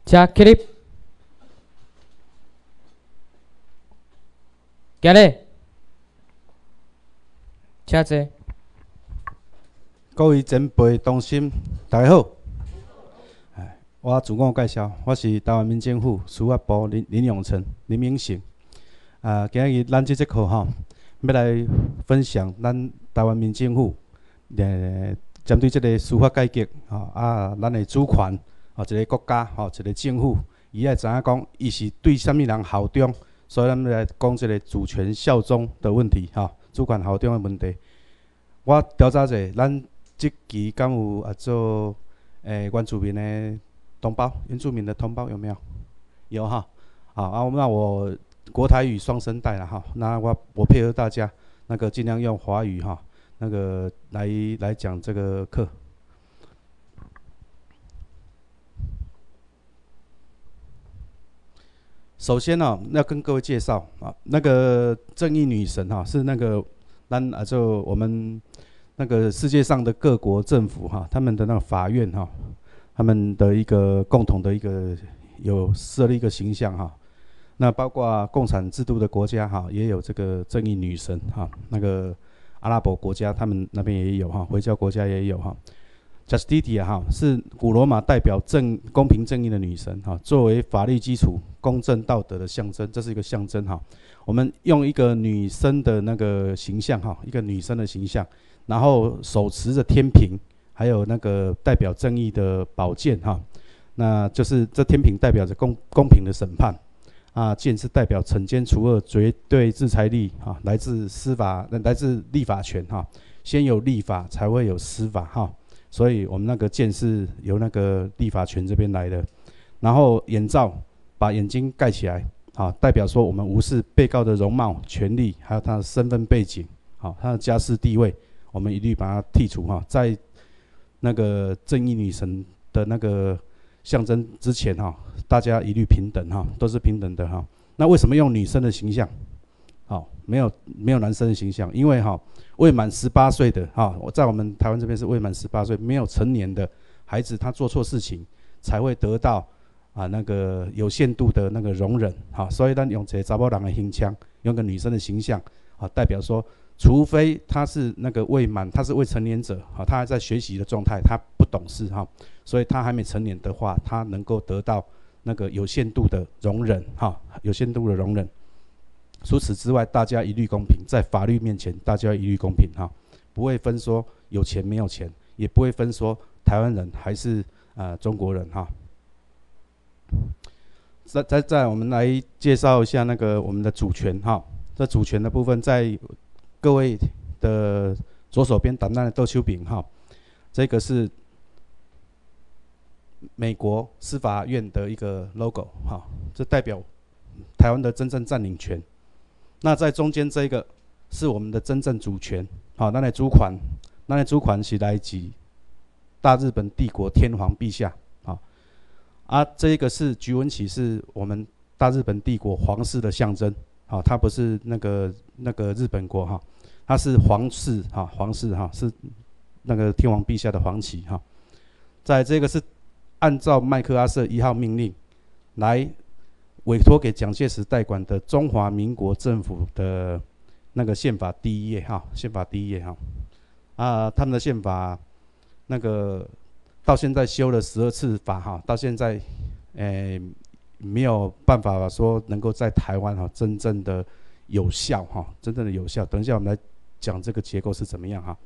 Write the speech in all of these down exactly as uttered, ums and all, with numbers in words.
加 clip， 今日，请坐。 各位前辈同心，大家好。哎，我自我介绍，我是台湾民政府司法部林林永成、林明成。啊，今日咱这节课吼，要来分享咱台湾民政府呃针对这个司法改革吼啊，咱的主权吼，一个国家吼，一个政府，伊爱知影讲，伊是对啥物人效忠，所以咱要来讲这个主权效忠的问题吼，主权效忠的问题。我调查者，咱即期敢有啊做诶原住民的同胞、原住民的同胞有没有？有哈，好啊，那我国台语双声带了哈，那我我配合大家，那个尽量用华语哈，那个来来讲这个课。首先呢、哦，要跟各位介绍啊，那个正义女神哈，是那个咱啊就我们。那个世界上的各国政府哈，他们的那个法院哈，他们的一个共同的一个有设立一个形象哈。那包括共产制度的国家哈，也有这个正义女神哈。那个阿拉伯国家他们那边也有哈，回教国家也有哈。Justitia 哈是古罗马代表正公平正义的女神哈，作为法律基础、公正道德的象征，这是一个象征哈。我们用一个女生的那个形象哈，一个女生的形象。然后手持着天平，还有那个代表正义的宝剑哈，那就是这天平代表着公公平的审判，啊，剑是代表惩奸除恶、绝对制裁力哈，来自司法，来自立法权哈，先有立法才会有司法哈，所以我们那个剑是由那个立法权这边来的。然后眼罩把眼睛盖起来，啊，代表说我们无视被告的容貌、权利，还有他的身份背景，好，他的家世地位。我们一律把它剔除哈，在那个正义女神的那个象征之前哈，大家一律平等哈，都是平等的哈。那为什么用女生的形象？好，没有没有男生的形象，因为哈未满十八岁的哈，我在我们台湾这边是未满十八岁，没有成年的孩子，他做错事情才会得到啊那个有限度的那个容忍哈，所以咱用这查某人的形象，用个女生的形象啊，代表说。除非他是那个未满，他是未成年者，哈，他还在学习的状态，他不懂事哈，所以他还没成年的话，他能够得到那个有限度的容忍，哈，有限度的容忍。除此之外，大家一律公平，在法律面前，大家一律公平哈，不会分说有钱没有钱，也不会分说台湾人还是呃中国人哈。再再再，我们来介绍一下那个我们的主权哈，这主权的部分在。各位的左手边打那的豆球饼哈，这个是美国司法院的一个 logo 哈，这代表台湾的真正占领权。那在中间这个是我们的真正主权，好，那的主权，那的主权是来自大日本帝国天皇陛下，好，啊，这个是菊文旗，是我们大日本帝国皇室的象征。好，它不是那个那个日本国哈，它是皇室哈，皇室哈是那个天皇陛下的皇旗哈。在这个是按照麦克阿瑟一号命令来委托给蒋介石代管的中华民国政府的那个宪法第一页哈，宪法第一页哈啊，他们的宪法那个到现在修了十二次法哈，到现在诶。没有办法说能够在台湾哈真正的有效哈，真正的有效。等一下我们来讲这个结构是怎么样哈。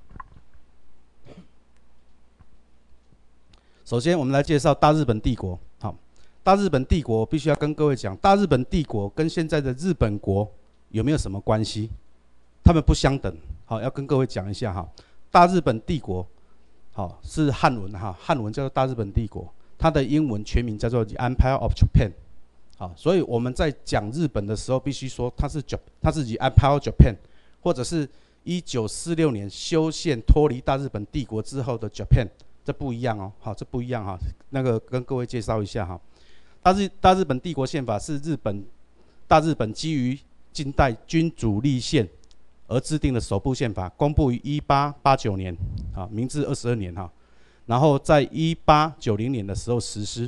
首先我们来介绍大日本帝国。好，大日本帝国必须要跟各位讲，大日本帝国跟现在的日本国有没有什么关系？他们不相等。好，要跟各位讲一下哈。大日本帝国，好是汉文哈，汉文叫做大日本帝国，它的英文全名叫做 The Empire of Japan。好，所以我们在讲日本的时候，必须说它是 Jap， 它是 The Empire of Japan， 或者是一九四六年修宪脱离大日本帝国之后的 Japan， 这不一样哦。好，这不一样哈。那个跟各位介绍一下哈。大日大日本帝国宪法是日本大日本基于近代君主立宪而制定的首部宪法，公布于一八八九年，啊，明治二十二年哈。然后在一八九零年的时候实施，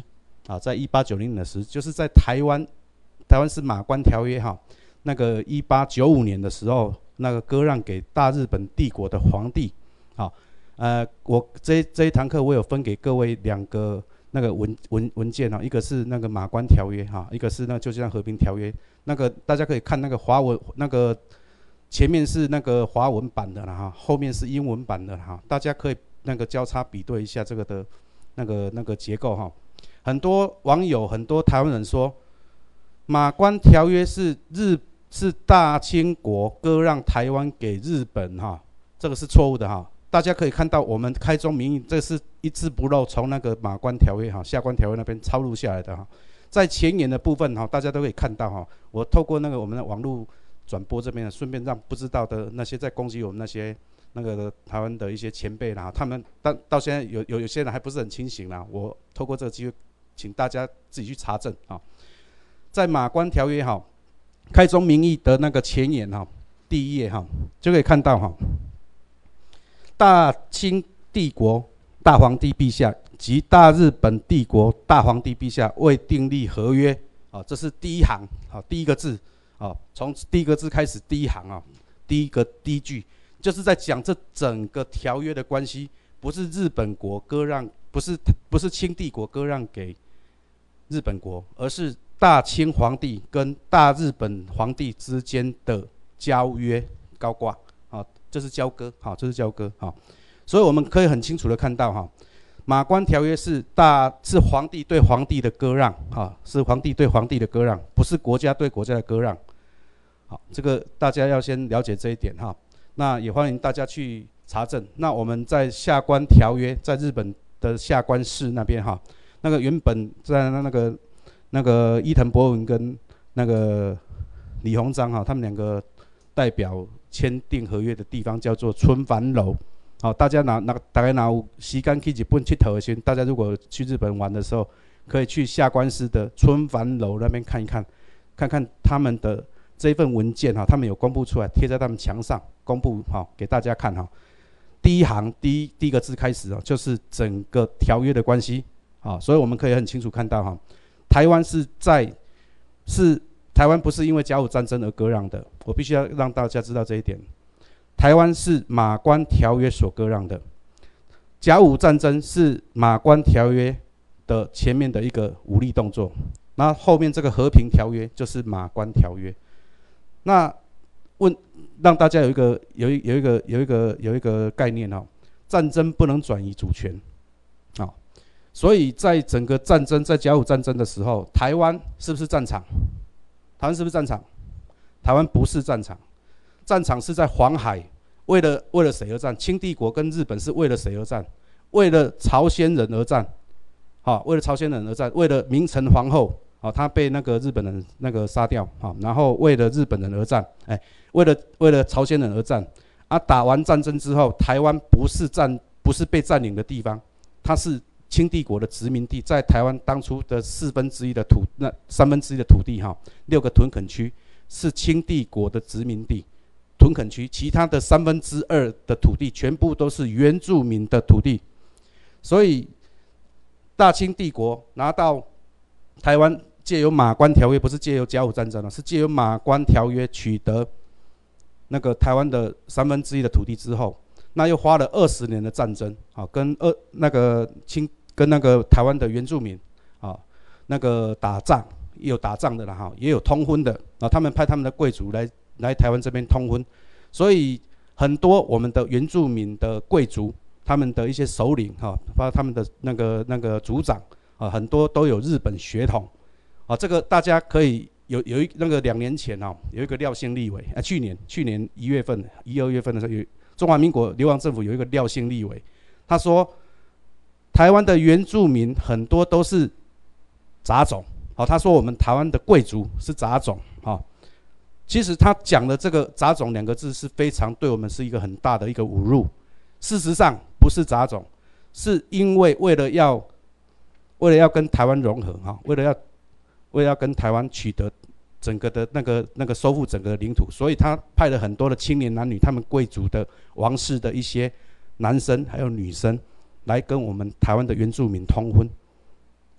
啊，在一八九零年的时，就是在台湾，台湾是马关条约哈，那个一八九五年的时候，那个割让给大日本帝国的皇帝，好，呃，我这这一堂课我有分给各位两个那个文文文件啊，一个是那个马关条约哈，一个是那个旧金山和平条约，那个大家可以看那个华文那个前面是那个华文版的了哈，后面是英文版的哈，大家可以那个交叉比对一下这个的那个那个结构哈。很多网友、很多台湾人说，马关条约是日是大清国割让台湾给日本哈，这个是错误的哈。大家可以看到，我们开宗明义，这是一字不漏从那个马关条约哈、下关条约那边抄录下来的哈。在前言的部分哈，大家都可以看到哈，我透过那个我们的网络转播这边，顺便让不知道的那些在攻击我们那些那个台湾的一些前辈啦，他们到到现在有有有些人还不是很清醒啦，我透过这个机会。请大家自己去查证啊，在马关条约哈开宗明义的那个前言哈，第一页哈就可以看到哈，大清帝国大皇帝陛下及大日本帝国大皇帝陛下未订立合约啊，这是第一行啊，第一个字啊，从第一个字开始，第一行啊，第一个第一句就是在讲这整个条约的关系，不是日本国割让，不是不是清帝国割让给日本国，而是大清皇帝跟大日本皇帝之间的交约高挂啊，这是交割，好，这是交割，好，所以我们可以很清楚的看到哈，马关条约是大是皇帝对皇帝的割让，哈，是皇帝对皇帝的割让，不是国家对国家的割让，好，这个大家要先了解这一点哈，那也欢迎大家去查证。那我们在下关条约，在日本的下关市那边哈。那个原本在那个那个伊藤博文跟那个李鸿章哈，他们两个代表签订合约的地方叫做春帆楼。好，大家拿拿大概拿时间去日本佚佗的时候，大家如果去日本玩的时候，可以去下关市的春帆楼那边看一看，看看他们的这份文件哈，他们有公布出来，贴在他们墙上公布哈，给大家看哈。第一行第一第一个字开始哦，就是整个条约的关系。啊，所以我们可以很清楚看到哈，台湾是在是台湾不是因为甲午战争而割让的，我必须要让大家知道这一点。台湾是马关条约所割让的，甲午战争是马关条约的前面的一个武力动作，那后面这个和平条约就是马关条约。那问让大家有一个有一有一个有一个有一个概念哈，战争不能转移主权，啊。所以在整个战争，在甲午战争的时候，台湾是不是战场？台湾是不是战场？台湾不是战场，战场是在黄海。为了为了谁而战？清帝国跟日本是为了谁而战？为了朝鲜人而战。好，为了朝鲜人而战，为了明成皇后，好，她被那个日本人那个杀掉，好，然后为了日本人而战，哎，为了为了朝鲜人而战。啊，打完战争之后，台湾不是占不是被占领的地方，它是清帝国的殖民地，在台湾当初的四分之一的土，那三分之一的土地哈，六个屯垦区是清帝国的殖民地，屯垦区，其他的三分之二的土地全部都是原住民的土地，所以大清帝国拿到台湾，借由马关条约，不是借由甲午战争了，是借由马关条约取得那个台湾的三分之一的土地之后，那又花了二十年的战争，啊，跟二那个清。跟那个台湾的原住民啊，那个打仗也有打仗的啦哈，也有通婚的啊，他们派他们的贵族来来台湾这边通婚，所以很多我们的原住民的贵族，他们的一些首领哈，包括他们的那个那个族长啊，很多都有日本血统啊，这个大家可以有有一那个两年前啊，有一个廖姓立委啊，去年去年一月份一二月份的时候，有中华民国流亡政府有一个廖姓立委，他说。台湾的原住民很多都是杂种，好，他说我们台湾的贵族是杂种，好，其实他讲的这个杂种两个字是非常对我们是一个很大的一个侮辱。事实上不是杂种，是因为为了要为了要跟台湾融合，哈，为了要为了要跟台湾取得整个的那个那个收复整个领土，所以他派了很多的青年男女，他们贵族的王室的一些男生还有女生。来跟我们台湾的原住民通婚，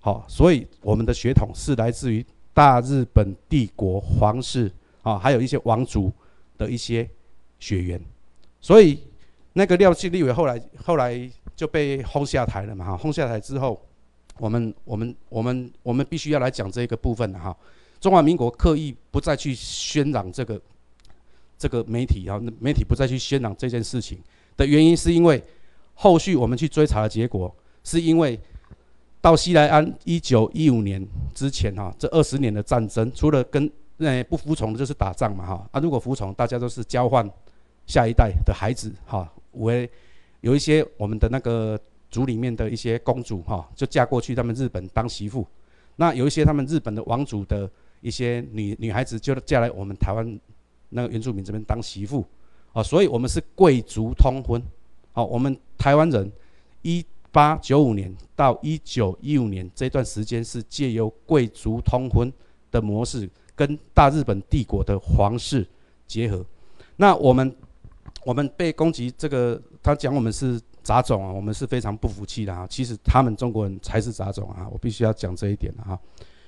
好，所以我们的血统是来自于大日本帝国皇室啊，还有一些王族的一些血缘。所以那个廖姓立委后来后来就被轰下台了嘛，哈，轰下台之后，我们我们我们我们必须要来讲这个部分了哈。中华民国刻意不再去宣扬这个这个媒体啊，媒体不再去宣扬这件事情的原因，是因为后续我们去追查的结果，是因为到西来安一九一五年之前哈，这二十年的战争，除了跟呃不服从的就是打仗嘛哈，啊如果服从，大家都是交换下一代的孩子哈，为有一些我们的那个族里面的一些公主哈，就嫁过去他们日本当媳妇，那有一些他们日本的王族的一些女女孩子就嫁来我们台湾那个原住民这边当媳妇啊，所以我们是贵族通婚，好，我们台湾人一八九五年到一九一五年这段时间是借由贵族通婚的模式跟大日本帝国的皇室结合。那我们我们被攻击，这个他讲我们是杂种啊，我们是非常不服气的啊。其实他们中国人才是杂种啊，我必须要讲这一点啊。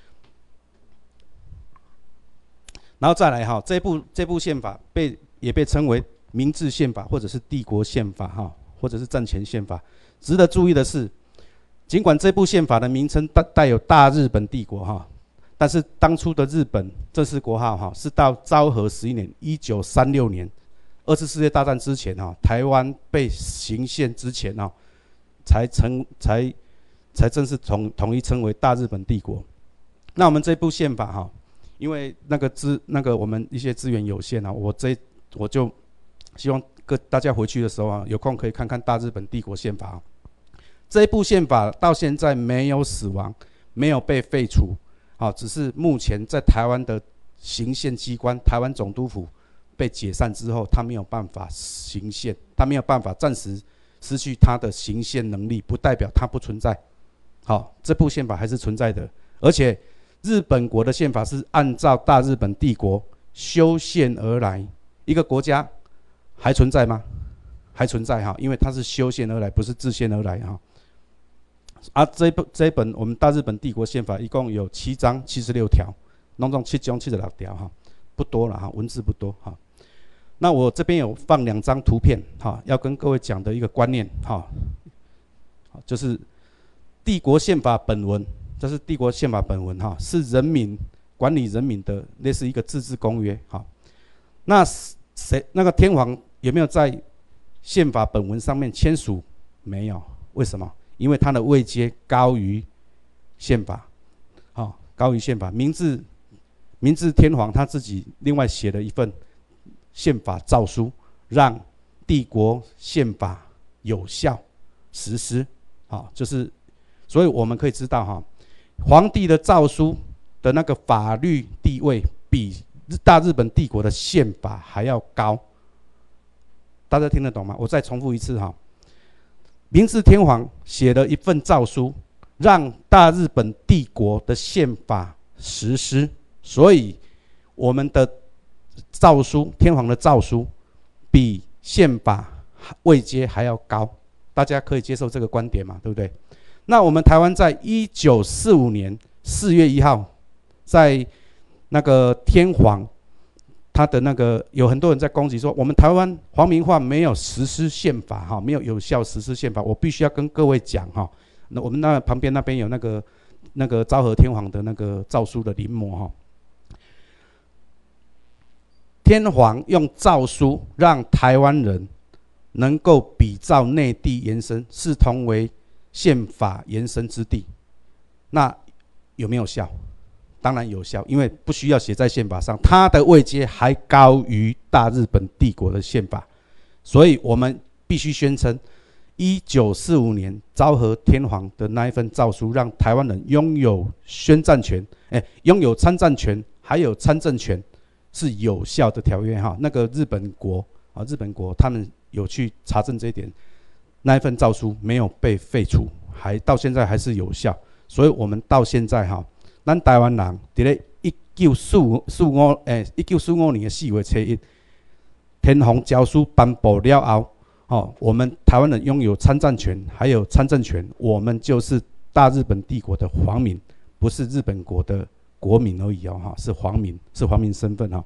然后再来哈，这部这部宪法被也被称为明治宪法或者是帝国宪法哈，或者是战前宪法。值得注意的是，尽管这部宪法的名称带带有大日本帝国哈，但是当初的日本正式国号哈是到昭和十一年一九三六年，二次世界大战之前哈，台湾被行宪之前哈，才成才才正式统统一称为大日本帝国。那我们这部宪法哈，因为那个资那个我们一些资源有限啊，我这我就希望各大家回去的时候啊，有空可以看看大日本帝国宪法。这一部宪法到现在没有死亡，没有被废除，啊，只是目前在台湾的行宪机关台湾总督府被解散之后，他没有办法行宪，他没有办法暂时失去他的行宪能力，不代表他不存在。好，这部宪法还是存在的，而且日本国的宪法是按照大日本帝国修宪而来。一个国家还存在吗？还存在哈，因为它是修宪而来，不是制宪而来哈。啊，这部这本我们大日本帝国宪法一共有七章七十六条，拢总七章七十六条哈，不多了哈，文字不多哈。那我这边有放两张图片哈，要跟各位讲的一个观念哈，就是帝国宪法本文，这是帝国宪法本文哈，是人民管理人民的类似一个自治公约哈。那谁那个天皇有没有在宪法本文上面签署？没有，为什么？因为他的位阶高于宪法，哦，高于宪法。明治明治天皇他自己另外写了一份宪法诏书，让帝国宪法有效实施，哦，就是，所以我们可以知道哈，皇帝的诏书的那个法律地位比大日本帝国的宪法还要高。大家听得懂吗？我再重复一次哈。明治天皇写了一份诏书，让大日本帝国的宪法实施，所以我们的诏书，天皇的诏书比宪法位阶还要高，大家可以接受这个观点嘛？对不对？那我们台湾在一九四五年四月一号，在那个天皇他的那个有很多人在攻击说，我们台湾皇民化没有实施宪法哈，没有有效实施宪法。我必须要跟各位讲哈，那我们那旁边那边有那个那个昭和天皇的那个诏书的临摹哈。天皇用诏书让台湾人能够比照内地延伸，视同为宪法延伸之地，那有没有效？当然有效，因为不需要写在宪法上，它的位阶还高于大日本帝国的宪法，所以我们必须宣称，一九四五年昭和天皇的那一份诏书，让台湾人拥有宣战权，哎，拥有参战权，还有参政权，是有效的条约哈。那个日本国啊，日本国他们有去查证这一点，那一份诏书没有被废除，还到现在还是有效，所以我们到现在哈。咱台湾人伫咧一九四五四五诶，一九四五年的四月初一，天皇诏书颁布了后，哦，我们台湾人拥有参战权，还有参政权，我们就是大日本帝国的皇民，不是日本国的国民而已哦，哈，是皇民，是皇民身份哈。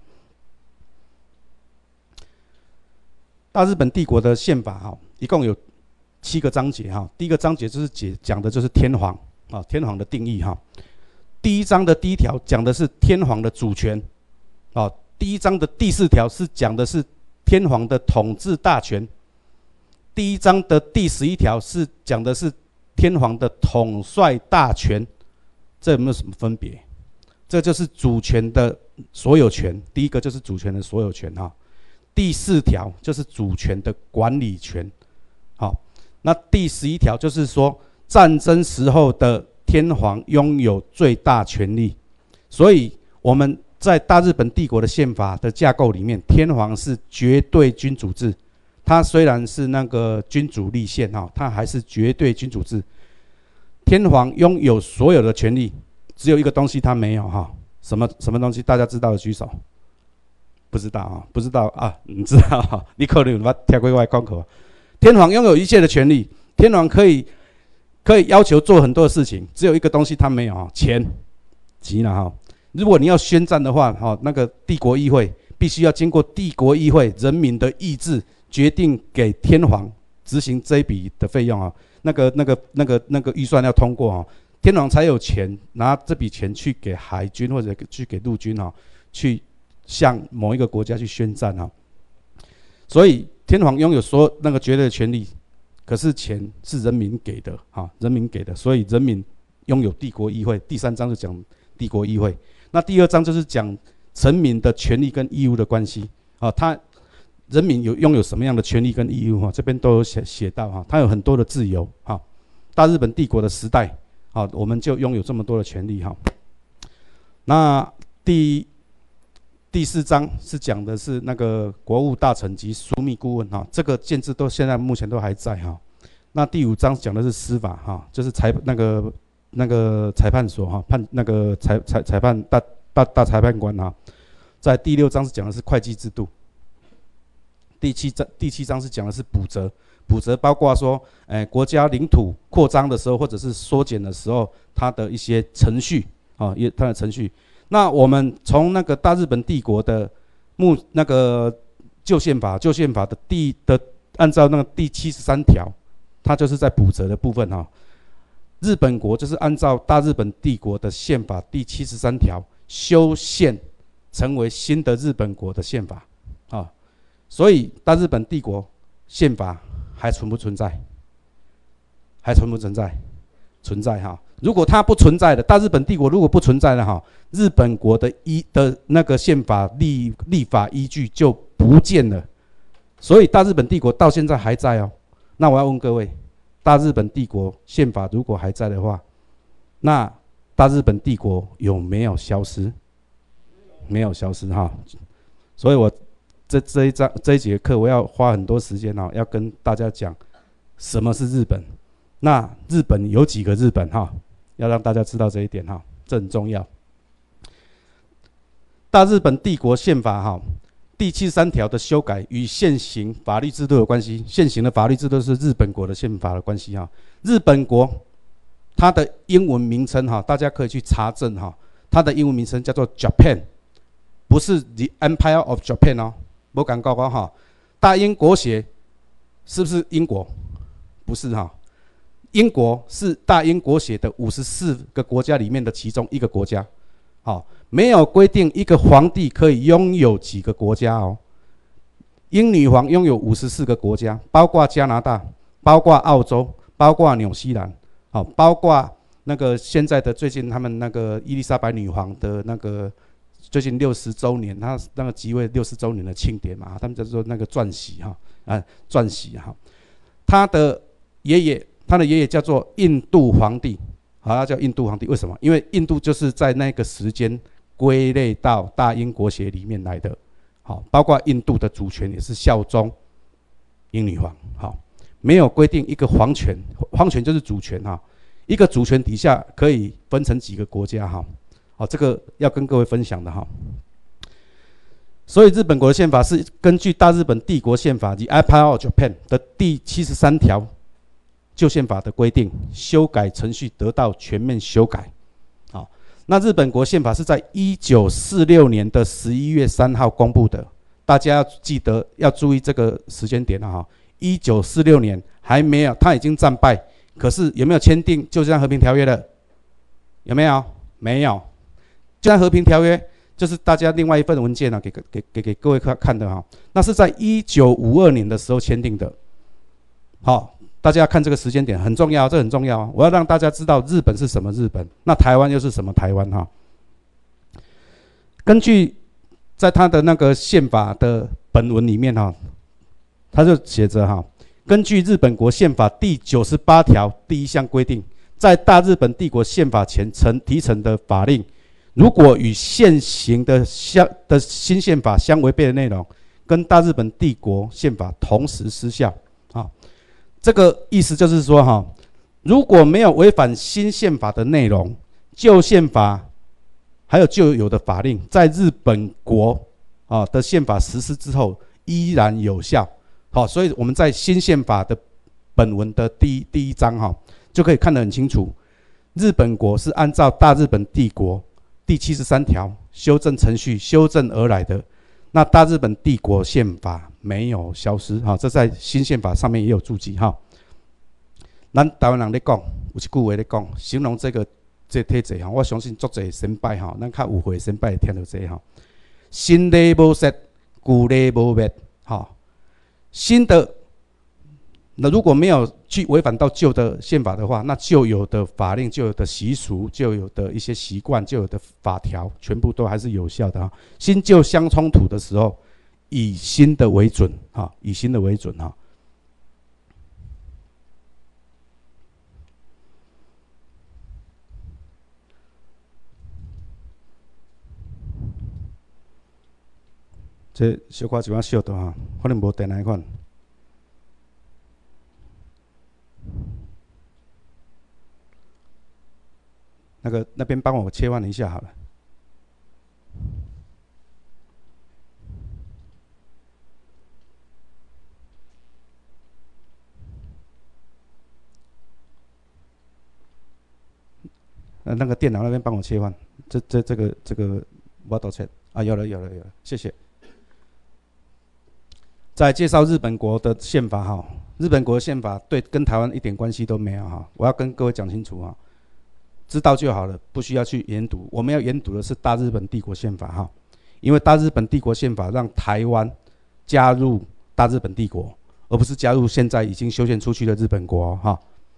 大日本帝国的宪法哈，一共有七个章节哈。第一个章节就是解讲的就是天皇啊，天皇的定义哈。第一章的第一条讲的是天皇的主权啊，第一章的第四条是讲的是天皇的统治大权。第一章的第十一条是讲的是天皇的统帅大权，这有没有什么分别？这就是主权的所有权，第一个就是主权的所有权哈。第四条就是主权的管理权，好，那第十一条就是说战争时候的天皇拥有最大权力，所以我们在大日本帝国的宪法的架构里面，天皇是绝对君主制。他虽然是那个君主立宪哈，他还是绝对君主制。天皇拥有所有的权利，只有一个东西他没有哈，什么什么东西？大家知道的举手。不知道啊，不知道啊，你知道啊？你可能有捌听过我的讲课。天皇拥有一切的权利，天皇可以可以要求做很多的事情，只有一个东西他没有啊，钱，钱啦哈。如果你要宣战的话，哈，那个帝国议会必须要经过帝国议会人民的意志。决定给天皇执行这一笔的费用啊，那个、那个、那个、那个预算要通过啊，天皇才有钱拿这笔钱去给海军或者去给陆军啊，去向某一个国家去宣战啊。所以天皇拥有所有那个绝对的权利，可是钱是人民给的啊，人民给的，所以人民拥有帝国议会。第三章就讲帝国议会，那第二章就是讲臣民的权利跟义务的关系啊，他。人民有拥有什么样的权利跟义务哈？这边都有写写到哈，他有很多的自由哈。大日本帝国的时代啊，我们就拥有这么多的权利哈。那第第四章是讲的是那个国务大臣及枢密顾问哈，这个建制都现在目前都还在哈。那第五章讲的是司法哈，就是裁那个那个裁判所哈，判那个裁裁裁判大大大裁判官哈。在第六章是讲的是会计制度。第七章第七章是讲的是补责，补责包括说，哎，国家领土扩张的时候，或者是缩减的时候，它的一些程序啊，也它的程序。那我们从那个大日本帝国的目那个旧宪法，旧宪法的第的按照那个第七十三条，它就是在补责的部分哈。日本国就是按照大日本帝国的宪法第七十三条修宪，成为新的日本国的宪法啊。所以大日本帝国宪法还存不存在？还存不存在？存在哈。如果它不存在的，大日本帝国如果不存在了哈，日本国的依的那个宪法立立法依据就不见了。所以大日本帝国到现在还在哦。那我要问各位，大日本帝国宪法如果还在的话，那大日本帝国有没有消失？没有消失哈。所以我。这这一章这一节课，我要花很多时间哈，要跟大家讲什么是日本。那日本有几个日本哈？要让大家知道这一点哈，这很重要。大日本帝国宪法哈，第七十三条的修改与现行法律制度有关系。现行的法律制度是日本国的宪法的关系哈。日本国它的英文名称哈，大家可以去查证哈，它的英文名称叫做 Japan， 不是 The Empire of Japan 哦。不敢告告哈，大英国协是不是英国？不是哈，英国是大英国协的五十四个国家里面的其中一个国家。好，没有规定一个皇帝可以拥有几个国家哦。英女皇拥有五十四个国家，包括加拿大，包括澳洲，包括纽西兰，好，包括那个现在的最近他们那个伊丽莎白女皇的那个。最近六十周年，他那个即位六十周年的庆典嘛，他们叫做那个传喜哈，啊传喜哈。他的爷爷，他的爷爷叫做印度皇帝，好，他叫印度皇帝，为什么？因为印度就是在那个时间归类到大英国协里面来的，好，包括印度的主权也是效忠英女皇，好，没有规定一个皇权，皇权就是主权哈，一个主权底下可以分成几个国家哈。好，这个要跟各位分享的哈。所以日本国的宪法是根据大日本帝国宪法 The Empire of Japan 的第七十三条旧宪法的规定，修改程序得到全面修改。好，那日本国宪法是在一九四六年的十一月三号公布的，大家要记得要注意这个时间点了哈。一九四六年还没有，他已经战败，可是有没有签订旧金山和平条约的？有没有？没有。旧金山和平条约就是大家另外一份文件啊，给给给给各位看的哈。那是在一九五二年的时候签订的。好，大家要看这个时间点很重要，这很重要啊！我要让大家知道日本是什么日本，那台湾又是什么台湾哈。根据在他的那个宪法的本文里面哈，他就写着哈，根据日本国宪法第九十八条第一项规定，在大日本帝国宪法前成提成的法令，如果与现行的相的新宪法相违背的内容，跟大日本帝国宪法同时失效啊。这个意思就是说哈，如果没有违反新宪法的内容，旧宪法还有旧有的法令，在日本国啊的宪法实施之后依然有效。好，所以我们在新宪法的本文的第一第一章哈，就可以看得很清楚，日本国是按照大日本帝国第七十三条修正程序修正而来的。那大日本帝国宪法没有消失哈，这在新宪法上面也有注记哈。咱台湾人咧讲，有一句话咧讲，形容这个这体制哈，我相信足侪先辈哈，咱较有会先辈会听到这哈。新礼无失，旧礼无灭哈。新的那如果没有去违反到旧的宪法的话，那旧有的法令、旧有的习俗、旧有的一些习惯、旧有的法条，全部都还是有效的哈。新旧相冲突的时候，以新的为准哈，以新的为准哈。这小可一碗小的哈，可能无电来款。那个那边帮我切换一下好了。呃，那个电脑那边帮我切换，这这这个这个我道歉啊，有了有了有了，谢谢。再介绍日本国的宪法哈，日本国的宪法对跟台湾一点关系都没有哈，我要跟各位讲清楚哈。知道就好了，不需要去研读。我们要研读的是大日本帝国宪法哈，因为大日本帝国宪法让台湾加入大日本帝国，而不是加入现在已经修宪出去的日本国哈。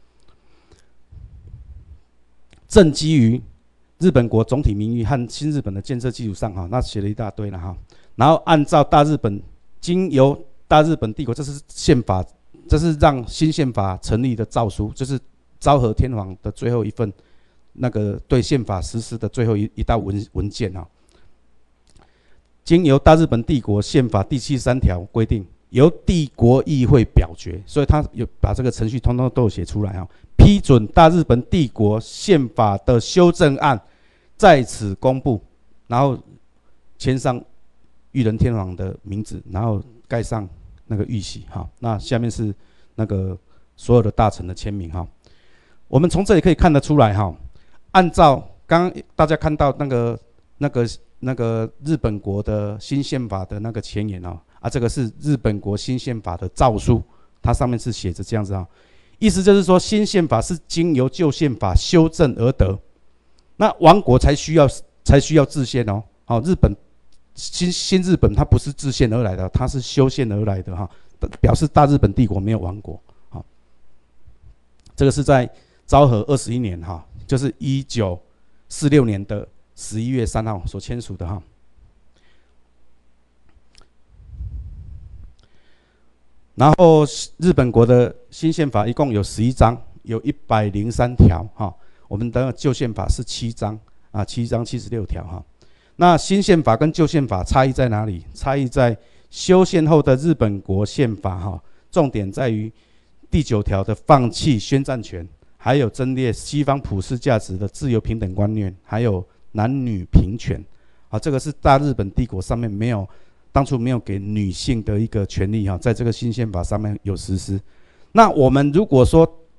正基于日本国总体名誉和新日本的建设基础上哈，那写了一大堆了哈。然后按照大日本经由大日本帝国，这是宪法，这是让新宪法成立的诏书，就是昭和天皇的最后一份。那个对宪法实施的最后一一道文文件啊，经由大日本帝国宪法第七十三条规定，由帝国议会表决，所以他有把这个程序通通都有写出来啊。批准大日本帝国宪法的修正案在此公布，然后签上裕仁天皇的名字，然后盖上那个玉玺哈。那下面是那个所有的大臣的签名哈。我们从这里可以看得出来哈。按照刚刚大家看到那个、那个、那个日本国的新宪法的那个前言哦，啊，这个是日本国新宪法的诏书，它上面是写着这样子啊，意思就是说新宪法是经由旧宪法修正而得，那亡国才需要才需要制宪哦，好，日本新新日本它不是制宪而来的，它是修宪而来的哈，表示大日本帝国没有亡国，好，这个是在昭和二十一年哈。就是一九四六年的十一月三号所签署的哈。然后日本国的新宪法一共有十一章，有一百零三条哈。我们的旧宪法是七章啊，七章七十六条哈。那新宪法跟旧宪法差异在哪里？差异在修宪后的日本国宪法哈，重点在于第九条的放弃宣战权。还有增列西方普世价值的自由平等观念，还有男女平权，啊，这个是大日本帝国上面没有，当初没有给女性的一个权利哈，在这个新宪法上面有实施。那我们如果说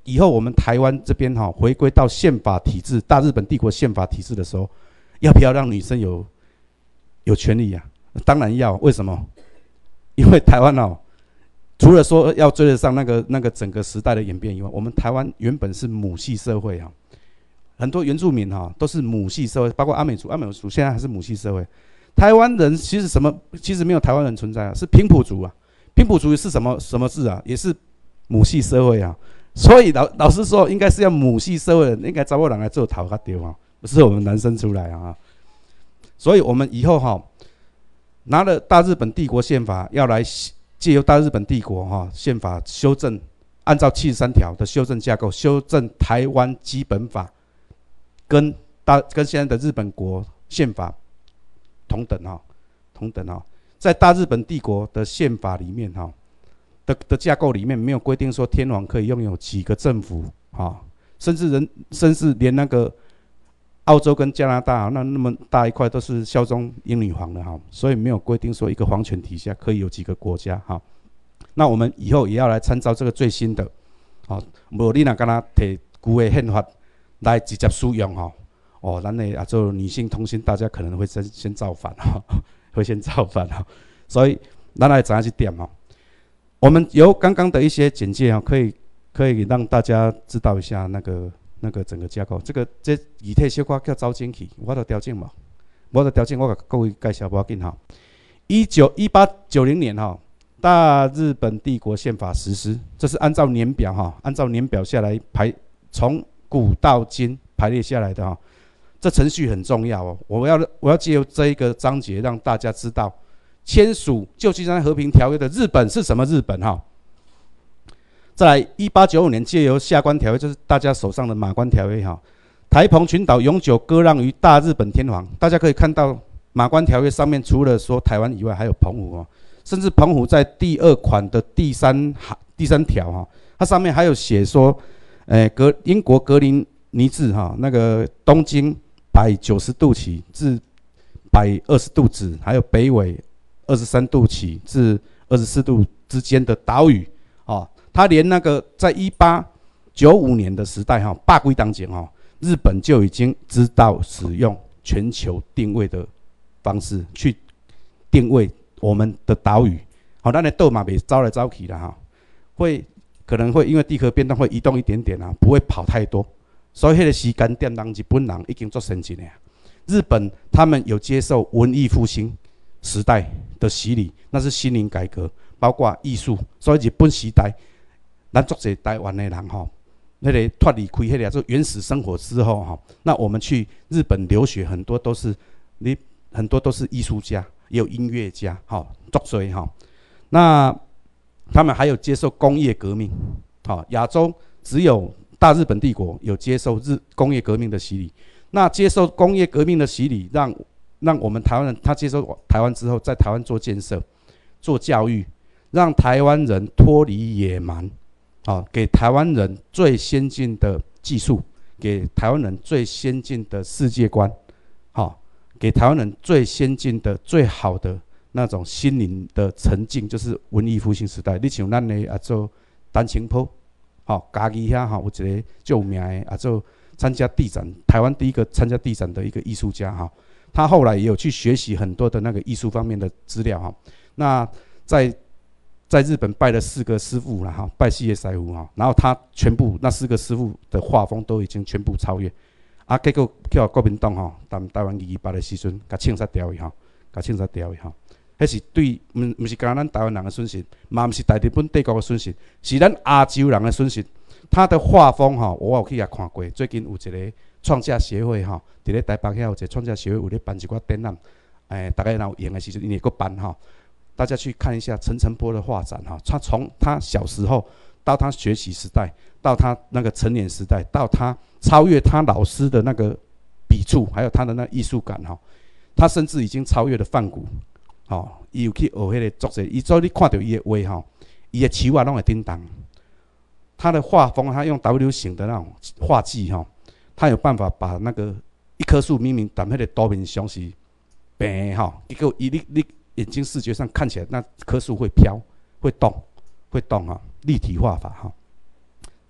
以后我们台湾这边哈回归到宪法体制，大日本帝国宪法体制的时候，要不要让女生有有权利啊？当然要，为什么？因为台湾哦，除了说要追得上那个那个整个时代的演变以外，我们台湾原本是母系社会啊，很多原住民哈都是母系社会，包括阿美族，阿美族现在还是母系社会。台湾人其实什么？其实没有台湾人存在啊，是平埔族啊。平埔族是什么什么字啊？也是母系社会啊。所以老老实说，应该是要母系社会的人，应该找我人来做头较对啊，不是我们男生出来啊。所以我们以后哈。拿了大日本帝国宪法，要来借由大日本帝国哈宪法修正，按照七十三条的修正架构，修正台湾基本法，跟大跟现在的日本国宪法同等哈，同等哈，在大日本帝国的宪法里面哈的的架构里面，没有规定说天皇可以拥有几个政府哈，甚至人甚至连那个。澳洲跟加拿大那那么大一块都是效忠英女皇的哈，所以没有规定说一个皇权底下可以有几个国家哈。那我们以后也要来参照这个最新的，好，无你若敢若摕旧的宪法来直接使用哈，哦，咱的啊做女性同性，大家可能会先先造反哈，会先造反哈。所以咱来怎样去点哈？我们由刚刚的一些简介哈，可以可以让大家知道一下那个。那个整个架构，这个这具体小可叫走进去，我都调整嘛，我都调整，我给各位介绍不要紧哈。一九一八九零年哈，大日本帝国宪法实施，这是按照年表哈，按照年表下来排，从古到今排列下来的哈。这程序很重要哦，我要我要借由这一个章节让大家知道，签署旧金山和平条约的日本是什么日本哈。再来，一八九五年借由下关条约，就是大家手上的马关条约哈，台澎群岛永久割让于大日本天皇。大家可以看到，马关条约上面除了说台湾以外，还有澎湖哦，甚至澎湖在第二款的第三第三条哈，它上面还有写说，诶、欸，格英国格林尼治哈，那个东经北九十度起至北二十度止，还有北纬二十三度起至二十四度之间的岛屿啊。他连那个在一八九五年的时代哈，八归当前哈，日本就已经知道使用全球定位的方式去定位我们的岛屿。好，咱的岛嘛别走来走去啦哈，会可能会因为地壳变动会移动一点点啊，不会跑太多。所以那个时间点，让日本人已经做先进了。日本他们有接受文艺复兴时代的洗礼，那是心灵改革，包括艺术。所以日本时代。咱作者台湾的人吼，那个脱离开迄个做原始生活之后哈，那我们去日本留学，很多都是你很多都是艺术家，也有音乐家，哈，作者哈。那他们还有接受工业革命，好，亚洲只有大日本帝国有接受日工业革命的洗礼。那接受工业革命的洗礼，让让我们台湾人，他接受台湾之后，在台湾做建设、做教育，让台湾人脱离野蛮。好，给台湾人最先进的技术，给台湾人最先进的世界观，好，给台湾人最先进的、最好的那种心灵的沉静，就是文艺复兴时代。你像咱的啊做单亲坡，好，嘉义遐哈有一个最有名的啊做参加地展，台湾第一个参加地展的一个艺术家哈，他后来也有去学习很多的那个艺术方面的资料哈。那在在日本拜了四个师傅了哈，拜四个师傅哈，然后他全部那四个师傅的画风都已经全部超越，啊，结果叫国民党哈，谈台湾二二八的时阵，甲枪杀掉伊哈，甲枪杀掉伊哈，迄是对，毋毋是讲咱台湾人的损失，嘛毋是大日本帝国的损失，是咱亚洲人的损失。他的画风哈，我有去遐看过，最近有一个创价协会哈，伫咧台北遐有一个创价协会有咧办一寡展览，诶，大概若有闲的时阵，因会阁办哈。大家去看一下陈澄波的画展哈，他从他小时候到他学习时代，到他那个成年时代，到他超越他老师的那个笔触，还有他的那艺术感哈，他甚至已经超越了梵谷，好，伊有去学迄个作者，伊做你看到伊的画哈，伊的手啊拢会叮当，他的画风，他用 W 型的那种画技哈，他有办法把那个一棵树明明但迄个图面上是平的哈，结果伊你你。眼睛视觉上看起来，那棵树会飘、会动、会动哈，立体画法哈。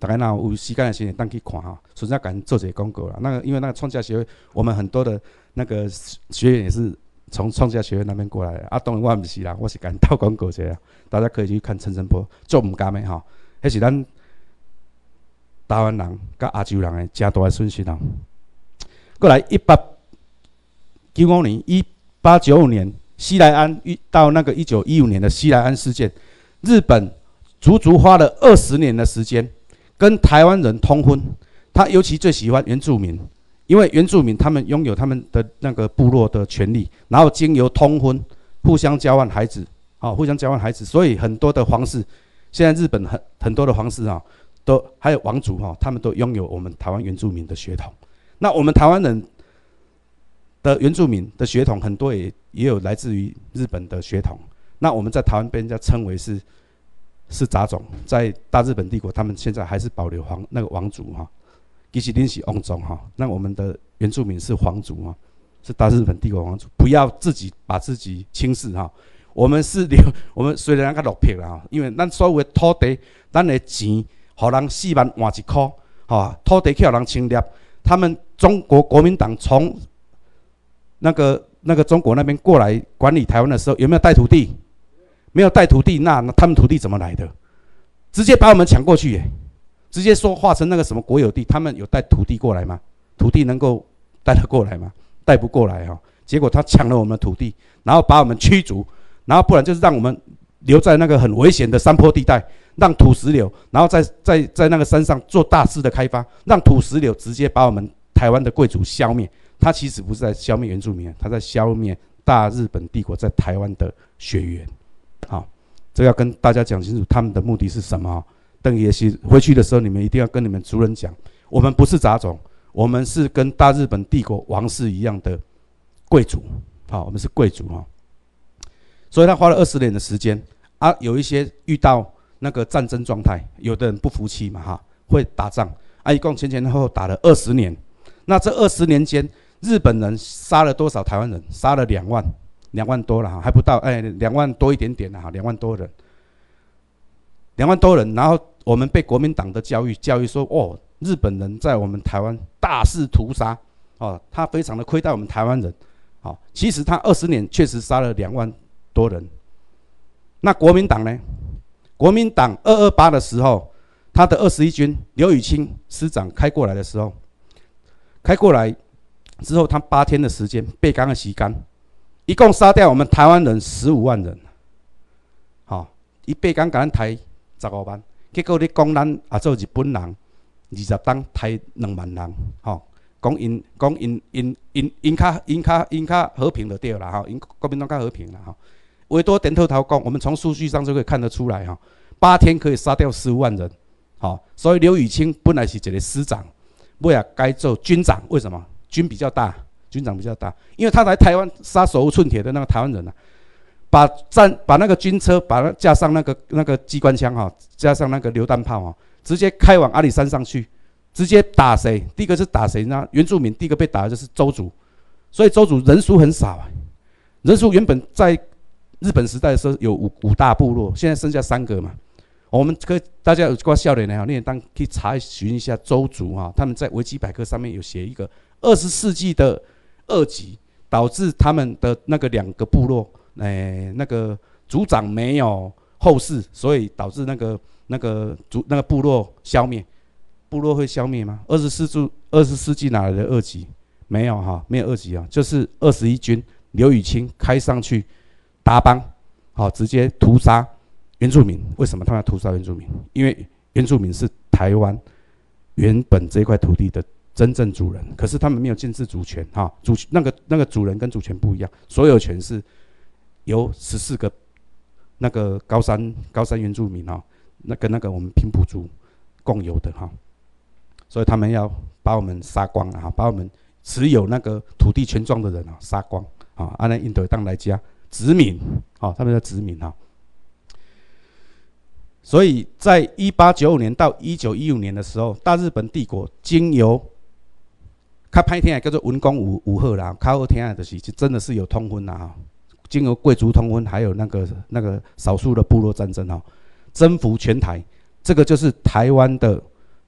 大概那有时间的时间当去看哈，顺便赶做这广告啦。那个因为那个创价协会，我们很多的那个学员也是从创价协会那边过来的啊。当然我不是啦，我是赶到广告者，大家可以去看陈澄波做唔甘的哈，迄是咱台湾人甲亚洲人的真大的损失啦。过来一八九五年，一八九五年西来安到那个一九一五年的西来安事件，日本足足花了二十年的时间跟台湾人通婚。他尤其最喜欢原住民，因为原住民他们拥有他们的那个部落的权利，然后经由通婚互相交换孩子，啊、哦，互相交换孩子，所以很多的皇室，现在日本很很多的皇室啊，都还有王族哈、哦，他们都拥有我们台湾原住民的血统。那我们台湾人的原住民的血统很多也也有来自于日本的血统。那我们在台湾被人家称为是是杂种，在大日本帝国，他们现在还是保留皇那个王族哈，其实恁是王种哈。那我们的原住民是皇族哈，是大日本帝国王族，不要自己把自己轻视哈。我们是留，我们虽然较落魄啦，因为咱所有的土地，咱的钱，互人四万换一块，哈，土地去互人侵略。他们中国国民党从那个那个中国那边过来管理台湾的时候，有没有带土地？没有带土地，那那他们土地怎么来的？直接把我们抢过去耶！直接说划成那个什么国有地，他们有带土地过来吗？土地能够带得过来吗？带不过来哈、哦。结果他抢了我们的土地，然后把我们驱逐，然后不然就是让我们留在那个很危险的山坡地带，让土石流，然后在在在那个山上做大肆的开发，让土石流直接把我们台湾的贵族消灭。他其实不是在消灭原住民，他在消灭大日本帝国在台湾的血缘。好，这个要跟大家讲清楚，他们的目的是什么？等也是回去的时候，你们一定要跟你们族人讲，我们不是杂种，我们是跟大日本帝国王室一样的贵族。好，我们是贵族哈。所以他花了二十年的时间啊，有一些遇到那个战争状态，有的人不服气嘛哈，会打仗啊，一共前前后后打了二十年。那这二十年间，日本人杀了多少台湾人？杀了两万。两万多了哈，还不到哎，两万多一点点了哈，两万多人，两万多人，然后我们被国民党的教育教育说，哦，日本人在我们台湾大肆屠杀，哦，他非常的亏待我们台湾人，哦，其实他二十年确实杀了两万多人。那国民党呢？国民党二二八的时候，他的二十一军刘雨清师长开过来的时候，开过来之后，他八天的时间，被刚的时间。一共杀掉我们台湾人十五万人，好、哦，一八天甲咱台十五万，结果你讲咱啊做日本人二十天台两万人，吼、哦，讲因讲因因因因较因较因较和平就对啦，吼、哦，因国民党较和平啦，吼、哦。维多点头头讲，我们从数据上就可以看得出来，哈、哦，八天可以杀掉十五万人，好、哦，所以刘雨清本来是一个师长，尾啊该做军长，为什么？军比较大。军长比较大，因为他来台湾杀手无寸铁的那个台湾人啊，把战把那个军车，把那架上那个那个机关枪哈、哦，加上那个榴弹炮哈、哦，直接开往阿里山上去，直接打谁？第一个是打谁呢？原住民第一个被打的就是邹族，所以邹族人数很少啊，人数原本在日本时代的时候有五五大部落，现在剩下三个嘛。我们可以大家有挂笑脸的哈，你也当去查询一下邹族哈，他们在维基百科上面有写一个二十世纪的。二级导致他们的那个两个部落，诶、欸，那个族长没有后世，所以导致那个那个族那个部落消灭。部落会消灭吗？二十世纪二十世纪哪来的二级？没有哈，没有二级啊，就是二十一军刘雨清开上去打帮，好，直接屠杀原住民。为什么他们要屠杀原住民？因为原住民是台湾原本这块土地的。真正主人，可是他们没有建制主权哈，主那个那个主人跟主权不一样，所有权是由十四个那个高山高山原住民哈，那跟那个我们平埔族共有的哈，所以他们要把我们杀光啊，把我们持有那个土地权状的人啊杀光啊，按照印度当来家殖民啊，他们叫殖民哈。所以在一八九五年到一九一五年的时候，大日本帝国经由较歹听的叫做文攻武武赫啦，较好听的就是真的是有通婚啦哈，经由贵族通婚，还有那个那个少数的部落战争哈，征服全台，这个就是台湾的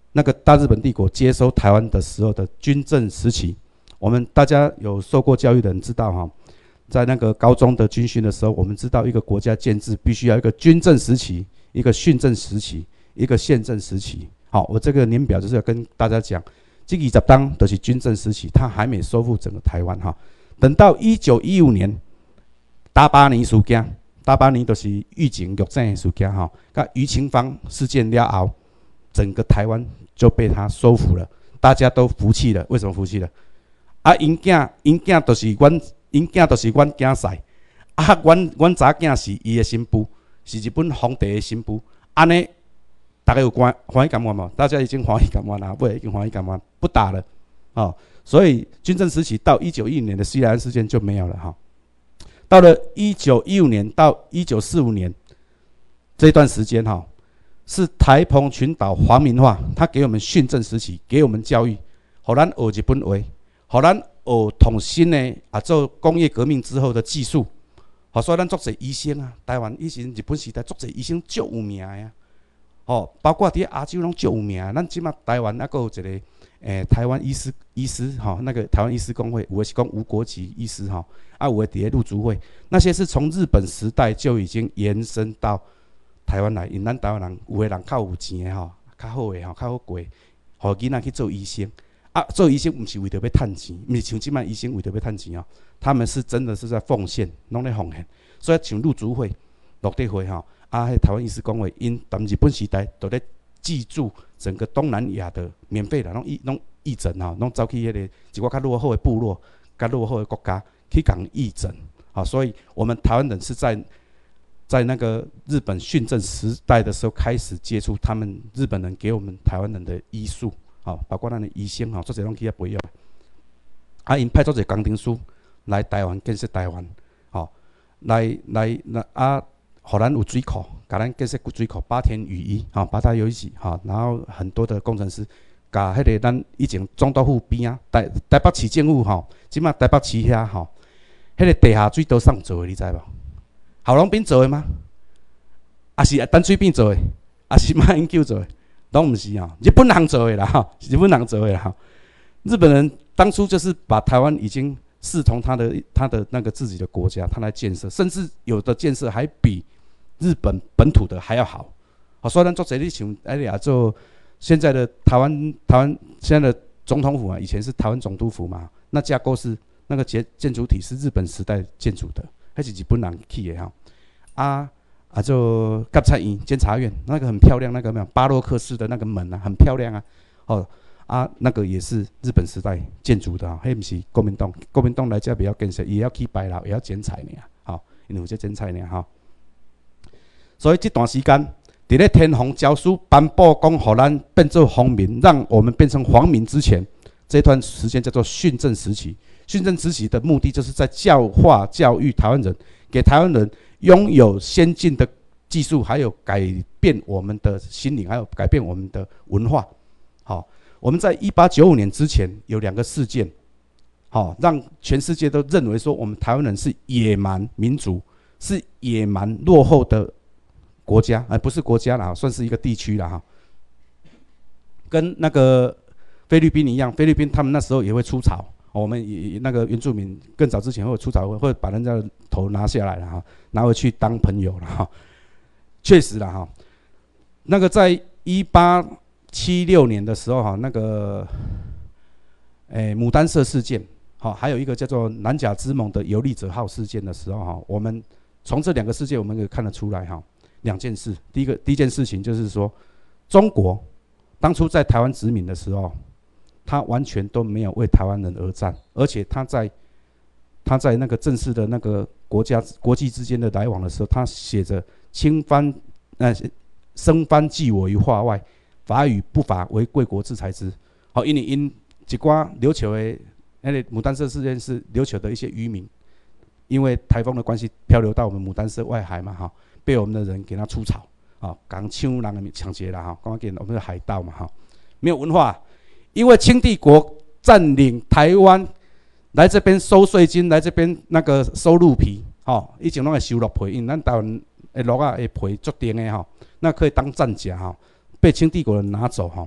那个大日本帝国接收台湾的时候的军政时期。我们大家有受过教育的人知道哈，在那个高中的军训的时候，我们知道一个国家建制必须要一个军政时期、一个训政时期、一个宪政时期。好，我这个年表就是要跟大家讲，这二十当都是军政时期，它还没收复整个台湾哈。等到一九一五年打巴尼事件，打巴尼就是预警陆战的事件哈，跟余清芳事件了后，整个台湾就被他收复了，大家都服气了。为什么服气了？啊，因囝，因囝就是阮，因囝就是阮囝婿。啊，阮阮查囝是伊的新妇，是日本皇帝的新妇。安尼，大家有欢欢喜感觉吗？大家已经欢喜感觉了，不已经欢喜感觉，不打了，哦。所以军政时期到一九一五年的西来岸事件就没有了哈。到了一九一五年到一九四五年这段时间哈，是台澎群岛皇民化，他给我们训政时期，给我们教育，互咱学日本话。互咱学统新的啊，做工业革命之后的技术，好，所以咱足侪医生啊，台湾以前日本时代足侪医生足有名的啊，哦，包括伫亚洲拢足有名的。咱即马台湾还佫有一个诶、欸，台湾医师医师哈、哦，那个台湾医师工会，有的是讲无国籍医师哈，啊，有的伫咧陆族会，那些是从日本时代就已经延伸到台湾来，因咱台湾人有的人较有钱的吼，较好的吼，较好过，互囡仔去做医生。啊，做医生不是为着要赚钱，不是像即摆医生为着要赚钱哦，他们是真的是在奉献，拢在奉献。所以像陆族会、陆地会吼，啊，迄台湾医师公会，因当日本时代都咧记住整个东南亚的免费的，拢义拢义诊吼，拢走去迄个一个较落后的部落、较落后的国家去讲义诊。好，所以我们台湾人是在在那个日本训政时代的时候开始接触他们日本人给我们台湾人的医术。好，包括咱的医生吼，做侪拢去遐培养。啊，因派做侪工程师来台湾建设台湾，吼，来来来啊，互咱有水库，甲咱建设水库，八田雨衣，吼，八大有一起，吼，然后很多的工程师，甲迄个咱以前总督府边啊，台台北市政府吼，即马台北市遐吼，迄个地下水道上做的，你知无？郝龙斌做的吗？啊是淡水边做的，啊是马英九做的？拢毋是啊，日本人做的啦，哈，日本人做的啦，哈。日本人当初就是把台湾已经视同他的他的那个自己的国家，他来建设，甚至有的建设还比日本本土的还要好。好，所以咱做这里像哎呀，做现在的台湾台湾现在的总统府啊，以前是台湾总督府嘛，那架构是那个建建筑体是日本时代建筑的，还是日本人起的哈啊。啊，就监察院、监察院那个很漂亮，那个没有巴洛克式的那个门啊，很漂亮啊。哦啊，那个也是日本时代建筑的啊，迄不是国民党，国民党来这不要建设，也要起白楼，也要剪彩呢。好，因为有这剪彩呢哈。所以这段时间，伫咧天皇诏书颁布讲，互咱变做皇民，让我们变成皇民之前，这段时间叫做训政时期。训政时期的目的就是在教化教育台湾人，给台湾人拥有先进的技术，还有改变我们的心灵，还有改变我们的文化。好，我们在一八九五年之前有两个事件，好，让全世界都认为说我们台湾人是野蛮民族，是野蛮落后的国家，而不是国家啦，算是一个地区啦哈。跟那个菲律宾一样，菲律宾他们那时候也会出草。我们也那个原住民更早之前会出草，会把人家的头拿下来了哈，拿回去当朋友了哈。确实了哈，那个在一八七六年的时候哈，那个诶、欸、牡丹社事件，好，还有一个叫做南甲之盟的游历者号事件的时候哈，我们从这两个事件我们可以看得出来哈，两件事。第一个第一件事情就是说，中国当初在台湾殖民的时候。他完全都没有为台湾人而战，而且他在他在那个正式的那个国家国际之间的来往的时候，他写着“清番呃生番忌我于化外，法与不法为贵国制裁之”。好，因为因一寡琉球的那个牡丹社事件是琉球的一些渔民，因为台风的关系漂流到我们牡丹社外海嘛哈，被我们的人给他出草啊，讲抢人的抢劫啦哈，讲给我们的海盗嘛哈，没有文化。因为清帝国占领台湾，来这边收税金，来这边那个收鹿皮，吼，以前拢会收鹿皮，因为咱台湾的鹿啊的皮足甜的吼，那可以当战甲吼，被清帝国人拿走吼。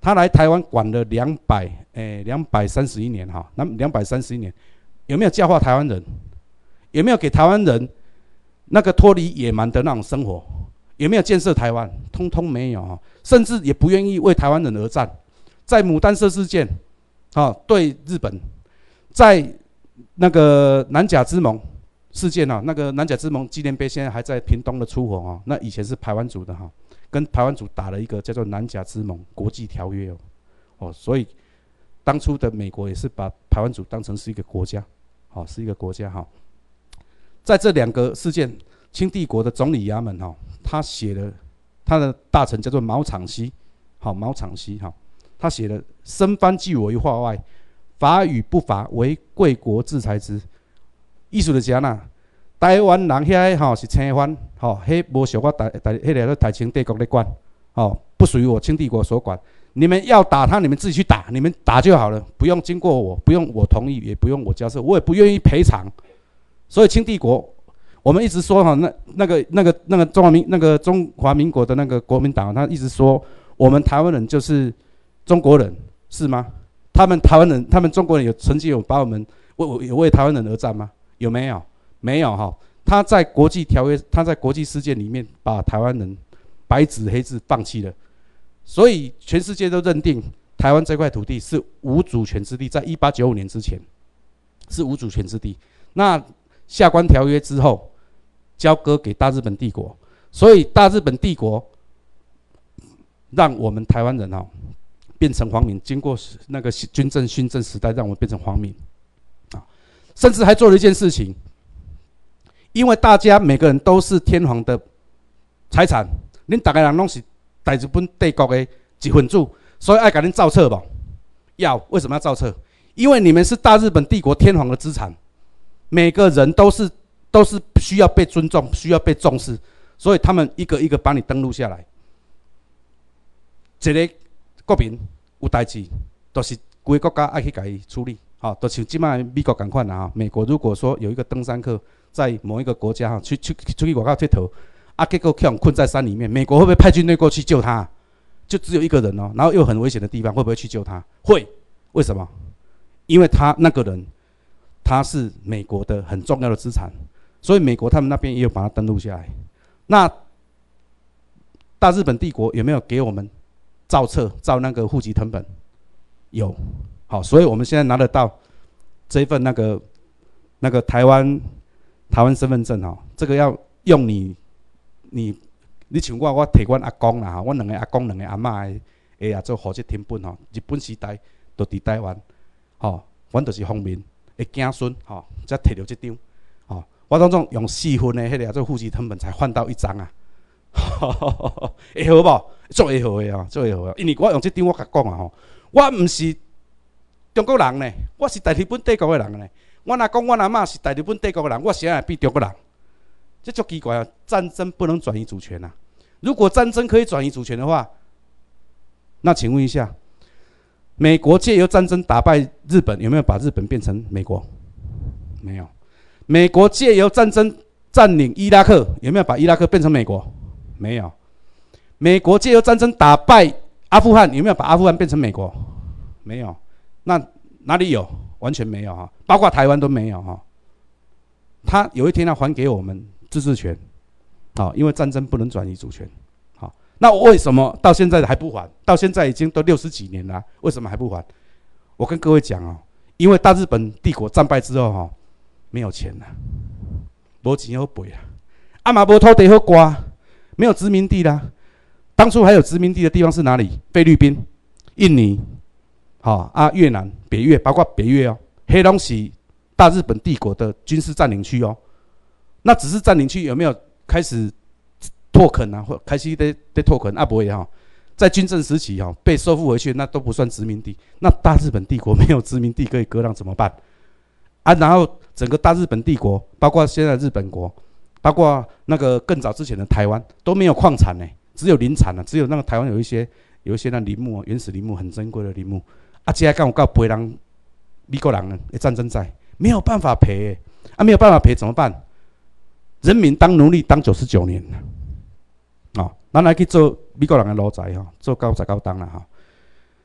他来台湾管了两百诶两百三十一年哈，那两百三十一年有没有教化台湾人？有没有给台湾人那个脱离野蛮的那种生活？有没有建设台湾？通通没有哈，甚至也不愿意为台湾人而战。在牡丹社事件，啊，对日本，在那个南甲之盟事件啊，那个南甲之盟纪念碑现在还在屏东的出火啊，那以前是排湾族的哈，跟排湾族打了一个叫做南甲之盟国际条约哦，哦，所以当初的美国也是把排湾族当成是一个国家，好，是一个国家哈。在这两个事件，清帝国的总理衙门哈，他写了他的大臣叫做毛场溪，好，毛场溪哈，他写了“生番拒我于化外，法与不法为贵国制裁之”。意思就是呐，台湾人遐吼是青番，吼，迄无属我台台迄个台清帝国咧管，吼，不属于我清帝国所管。你们要打他，你们自己去打，你们打就好了，不用经过我，不用我同意，也不用我交涉，我也不愿意赔偿。所以清帝国，我们一直说哈，那那个那个那个中华民那个中华民国的那个国民党，他一直说我们台湾人就是中国人，是吗？他们台湾人，他们中国人有曾经有把我们为有为台湾人而战吗？有没有？没有哈。他在国际条约，他在国际事件里面把台湾人白纸黑字放弃了，所以全世界都认定台湾这块土地是无主权之地，在一八九五年之前是无主权之地。那下关条约之后，交割给大日本帝国，所以大日本帝国让我们台湾人啊变成皇民，经过那个军政训政时代，让我们变成皇民啊，甚至还做了一件事情，因为大家每个人都是天皇的财产，恁大家人拢是大日本帝国的一份子，所以爱给恁造册吧？要为什么要造册？因为你们是大日本帝国天皇的资产。每个人都是都是需要被尊重，需要被重视，所以他们一个一个把你登录下来。一个国民有代志，都是规个国家爱去给伊处理，好，都像今麦美国同款啦哈。美国如果说有一个登山客在某一个国家哈，去去出去外口佚佗，啊，结果被困在山里面，美国会不会派军队过去救他？就只有一个人哦，然后又很危险的地方，会不会去救他？会，为什么？因为他那个人。它是美国的很重要的资产，所以美国他们那边也有把它登录下来。那大日本帝国有没有给我们造册、造那个户籍誊本？有，好，所以我们现在拿得到这一份那个那个台湾台湾身份证哈，这个要用你你你像我，我摕阮阿公啦，阮两个阿公、两个阿嬷的诶啊做户籍誊本吼，日本时代都伫台湾，吼，阮就是方面。的子孙吼，才摕到这张吼，我当中用四份的迄个做户籍誊本才换到一张啊，会好无？做会好的哦，做会好的。因为我用这张，我甲讲啊吼，我毋是中国人呢，我是大日本帝国的人呢。我阿公、我阿嬷是大日本帝国的人，我谁会变中国人？这足奇怪啊！战争不能转移主权啊！如果战争可以转移主权的话，那请问一下。美国借由战争打败日本，有没有把日本变成美国？没有。美国借由战争占领伊拉克，有没有把伊拉克变成美国？没有。美国借由战争打败阿富汗，有没有把阿富汗变成美国？没有。那哪里有？完全没有哈，包括台湾都没有哈。他有一天要还给我们自治权，好，因为战争不能转移主权。那为什么到现在还不还？到现在已经都六十几年了，为什么还不还？我跟各位讲哦，因为大日本帝国战败之后哈，没有钱了，没钱好赔啊，啊嘛没土地好刮，没有殖民地啦。当初还有殖民地的地方是哪里？菲律宾、印尼，好啊，越南、北越，包括北越哦，黑龙是大日本帝国的军事占领区哦。那只是占领区有没有开始？拓垦啊，或开始在在拓垦啊，不会哈，在军政时期哈被收复回去，那都不算殖民地。那大日本帝国没有殖民地可以割让怎么办？啊，然后整个大日本帝国，包括现在的日本国，包括那个更早之前的台湾都没有矿产呢，只有林产啊，只有那个台湾有一些有一些那林木，原始林木很珍贵的林木。啊，这还刚有告赔人美国人的战争债，没有办法赔，啊，没有办法赔怎么办？人民当奴隶当九十九年。哦，咱来去做美国人的奴才吼，做到十九档啦吼。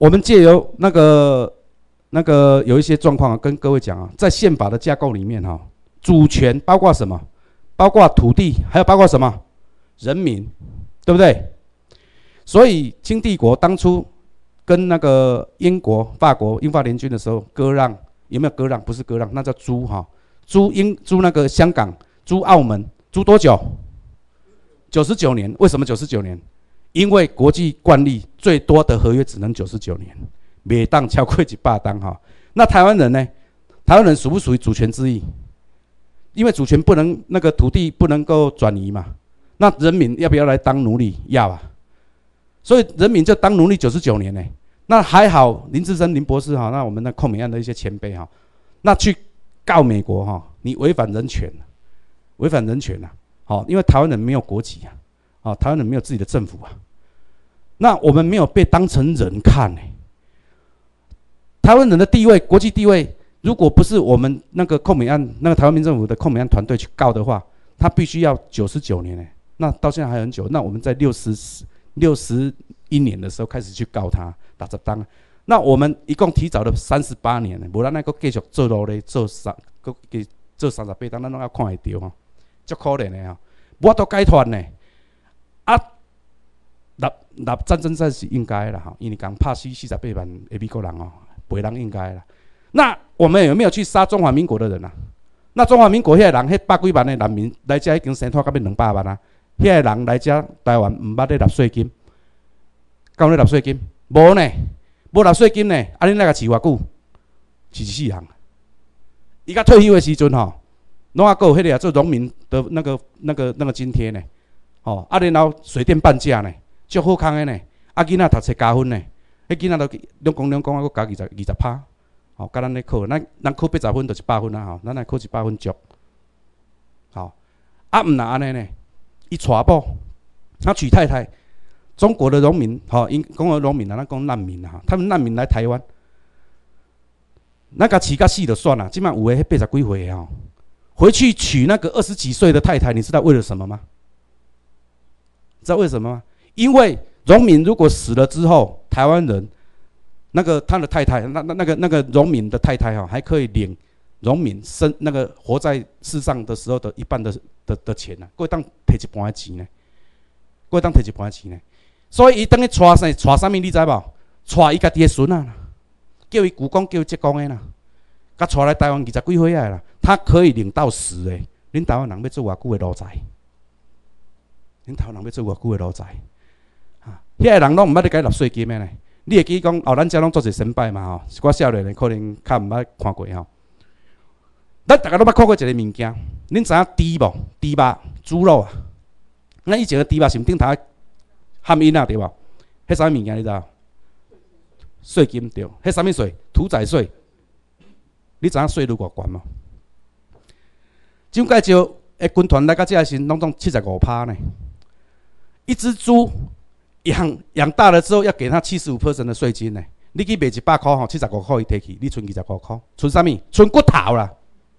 我们借由那个那个有一些状况啊，跟各位讲啊，在宪法的架构里面哈、啊，主权包括什么？包括土地，还有包括什么？人民，对不对？所以清帝国当初跟那个英国、法国英法联军的时候割让，有没有割让？不是割让，那叫租哈，租英租那个香港，租澳门，租多久？九十九年。为什么九十九年？因为国际惯例，最多的合约只能九十九年，每当超过一百当哈。那台湾人呢？台湾人属不属于主权之役？因为主权不能那个土地不能够转移嘛，那人民要不要来当奴隶？要啊。所以人民就当奴隶九十九年呢。那还好，林志深林博士哈，那我们的控美案的一些前辈哈，那去告美国哈，你违反人权，违反人权呐，好，因为台湾人没有国籍啊。啊，台湾人没有自己的政府啊，那我们没有被当成人看呢、欸。台湾人的地位，国际地位，如果不是我们那个控美案，那个台湾民政府的控美案团队去告的话，他必须要九十九年呢、欸。那到现在还很久。那我们在六十六十一年的时候开始去告他，打十当。那我们一共提早了三十八年呢，无咱那个继续做落咧，做三，个做三十八当，咱拢要看会到吼，足可怜的吼，我都解脱呢。啊，立立战争赛是应该啦哈，因为讲拍死四十八万的美国人哦，别人应该啦。那我们有没有去杀中华民国的人啊？那中华民国遐人，迄百几万的难民来遮已经生拖到要两百万啊。遐人来遮台湾唔捌咧纳税金，敢咧纳税金？无呢，无纳税金呢。啊，恁那个饲偌久？饲一世人。伊甲退休的时阵吼，拢还有迄个做农民的那个那个那个津贴呢。哦，啊，然后水电半价呢，足好康的呢。啊，囡仔读册加分呢，迄囡仔都两公两公啊，佫加二十二十趴。哦，甲咱咧考，咱咱考八十分就一百分啊，吼，咱来考一百分足。好，啊，毋若安尼呢，伊娶某，他娶太太，中国的农民，吼、哦，因讲的农民啊，咱讲难民啊，他们难民来台湾，咱甲饲甲死就算了，即摆有诶，迄八十几岁吼，回去娶那个二十几岁的太太，你知道为了什么吗？知道为什么吗？因为农民如果死了之后，台湾人那个他的太太，那那那个那个农民的太太哈，还可以领农民生那个活在世上的时候的一半的的的钱呢，各位当摕一半的钱呢，各位当摕一半的钱呢。所以伊等于娶啥娶啥物，你知无？娶伊家己的孙啊，叫伊舅公叫伊叔公的啦，甲娶来台湾二十几岁啊啦，他可以领到死的。恁台湾人要做偌久的奴才？恁台湾人要做偌久的奴才？啊，遐个人拢毋捌咧甲伊纳税金的呢。你会记讲哦，咱遮拢做者神拜嘛吼，我少年的可能较毋捌看过吼。咱大家拢捌看过一个物件，恁知影猪无？猪肉、猪肉啊。咱以前的猪肉是毋顶头含银啊，对无？迄啥物件你知道？税金对，迄啥物税？屠宰税。你知影税率偌悬吗？蒋介石的军团来到这时，拢总七十五趴呢。一只猪养养大了之后，要给他七十五 percent 的税金呢。你去卖一百块吼，七十五块伊摕去，你剩二十五块，剩啥物？剩骨头啦。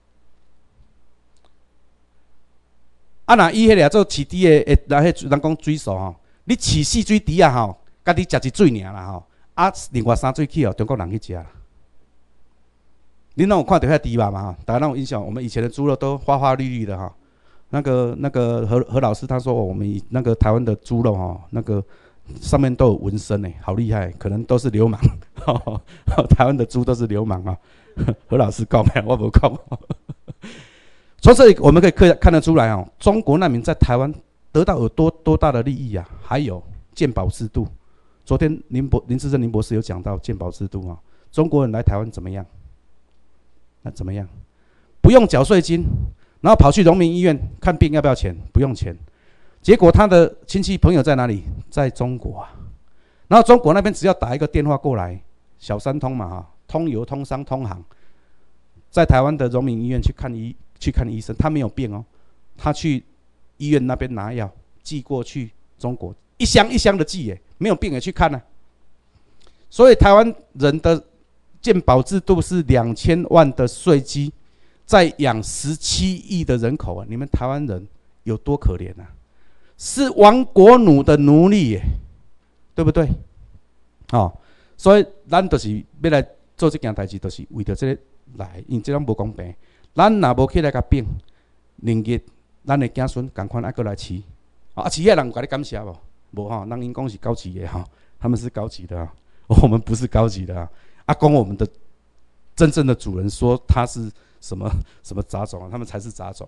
啊，若伊迄个做饲猪的，那迄人讲水素吼，你饲四水猪啊吼，家己食一水尔啦吼，啊，另外三水去哦，中国人去食啦。恁拢有看到遐猪肉嘛吼？大家拢有印象，我们以前的猪肉都花花绿绿的哈。那个那个何何老师他说、哦，我们那个台湾的猪肉哈，那个上面都有纹身呢，好厉害，可能都是流氓。台湾的猪都是流氓啊！何老师讲没有？我无讲。从这里我们可以看看得出来哦，中国难民在台湾得到有多多大的利益啊！还有健保制度，昨天林博林志珍林博士有讲到健保制度啊，中国人来台湾怎么样？那怎么样？不用缴税金。然后跑去农民医院看病要不要钱？不用钱。结果他的亲戚朋友在哪里？在中国啊。然后中国那边只要打一个电话过来，小三通嘛哈，通邮、通商、通航，在台湾的农民医院去看医去看医生，他没有病哦，他去医院那边拿药寄过去中国，一箱一箱的寄耶，没有病也去看呢、啊。所以台湾人的健保制度是两千万的税基。在养十七亿的人口啊！你们台湾人有多可怜啊？是亡国奴的奴隶耶，对不对？哦， 所以咱就是要来做这件代志，就是为着这个来，因这种无公平。咱若无起来甲拼，明日咱的子孙共款爱过来饲。啊，饲遐人有甲你感谢无？无吼，人因讲是高级的哈，他们是高级的啊，我们不是高级的啊。啊，讲我们的真正的主人说他是什么什么杂种啊，他们才是杂种。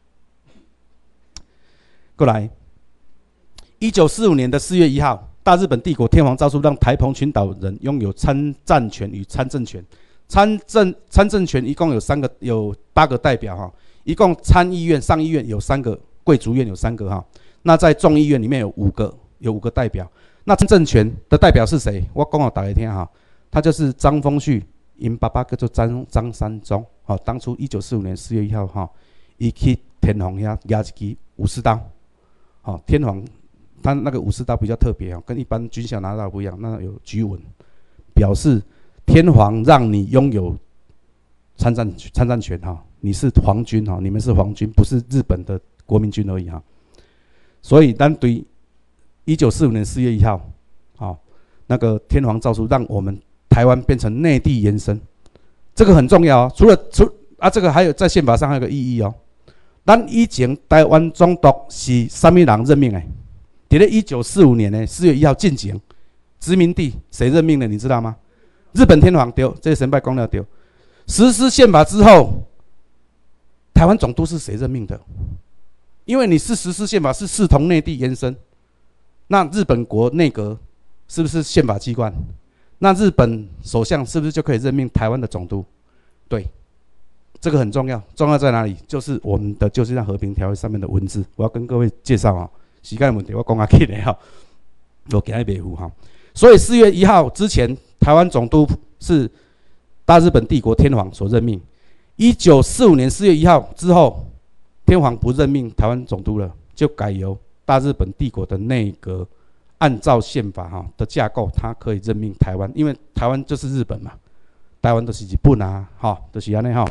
过来，一九四五年的四月一号，大日本帝国天皇诏书让台澎群岛人拥有参战权与参政权。参政参政权一共有三个，有八个代表哈，一共参议院、上议院有三个，贵族院有三个哈。那在众议院里面有五个，有五个代表。那参政权的代表是谁？我讲给大家听哈，他就是张丰旭，因爸爸叫做张张三忠。好，当初一九四五年四月一号哈，伊去天皇遐压一支武士刀。好，天皇他那个武士刀比较特别哦，跟一般军校拿到不一样，那有菊纹，表示天皇让你拥有参战参战权哈，你是皇军哈，你们是皇军，不是日本的国民军而已哈。所以，咱对一九四五年四月一号，好，那个天皇诏书让我们台湾变成内地延伸，这个很重要哦。除了除啊，这个还有在宪法上还有个意义哦。咱以前台湾总督是什么人任命的？在咧一九四五年呢四月一号进前，殖民地谁任命的？你知道吗？日本天皇对，这个神拜公了对。实施宪法之后，台湾总督是谁任命的？因为你是实施宪法，是视同内地延伸，那日本国内阁是不是宪法机关？那日本首相是不是就可以任命台湾的总督？对。这个很重要，重要在哪里？就是我们的《旧金山和平条约》上面的文字，我要跟各位介绍啊。时间问题，我讲下去了哈，我给他维护哈。所以四月一号之前，台湾总督是大日本帝国天皇所任命。一九四五年四月一号之后，天皇不任命台湾总督了，就改由大日本帝国的内阁按照宪法哈的架构，他可以任命台湾，因为台湾就是日本嘛，台湾都是日本啊，哈，就是安尼哈。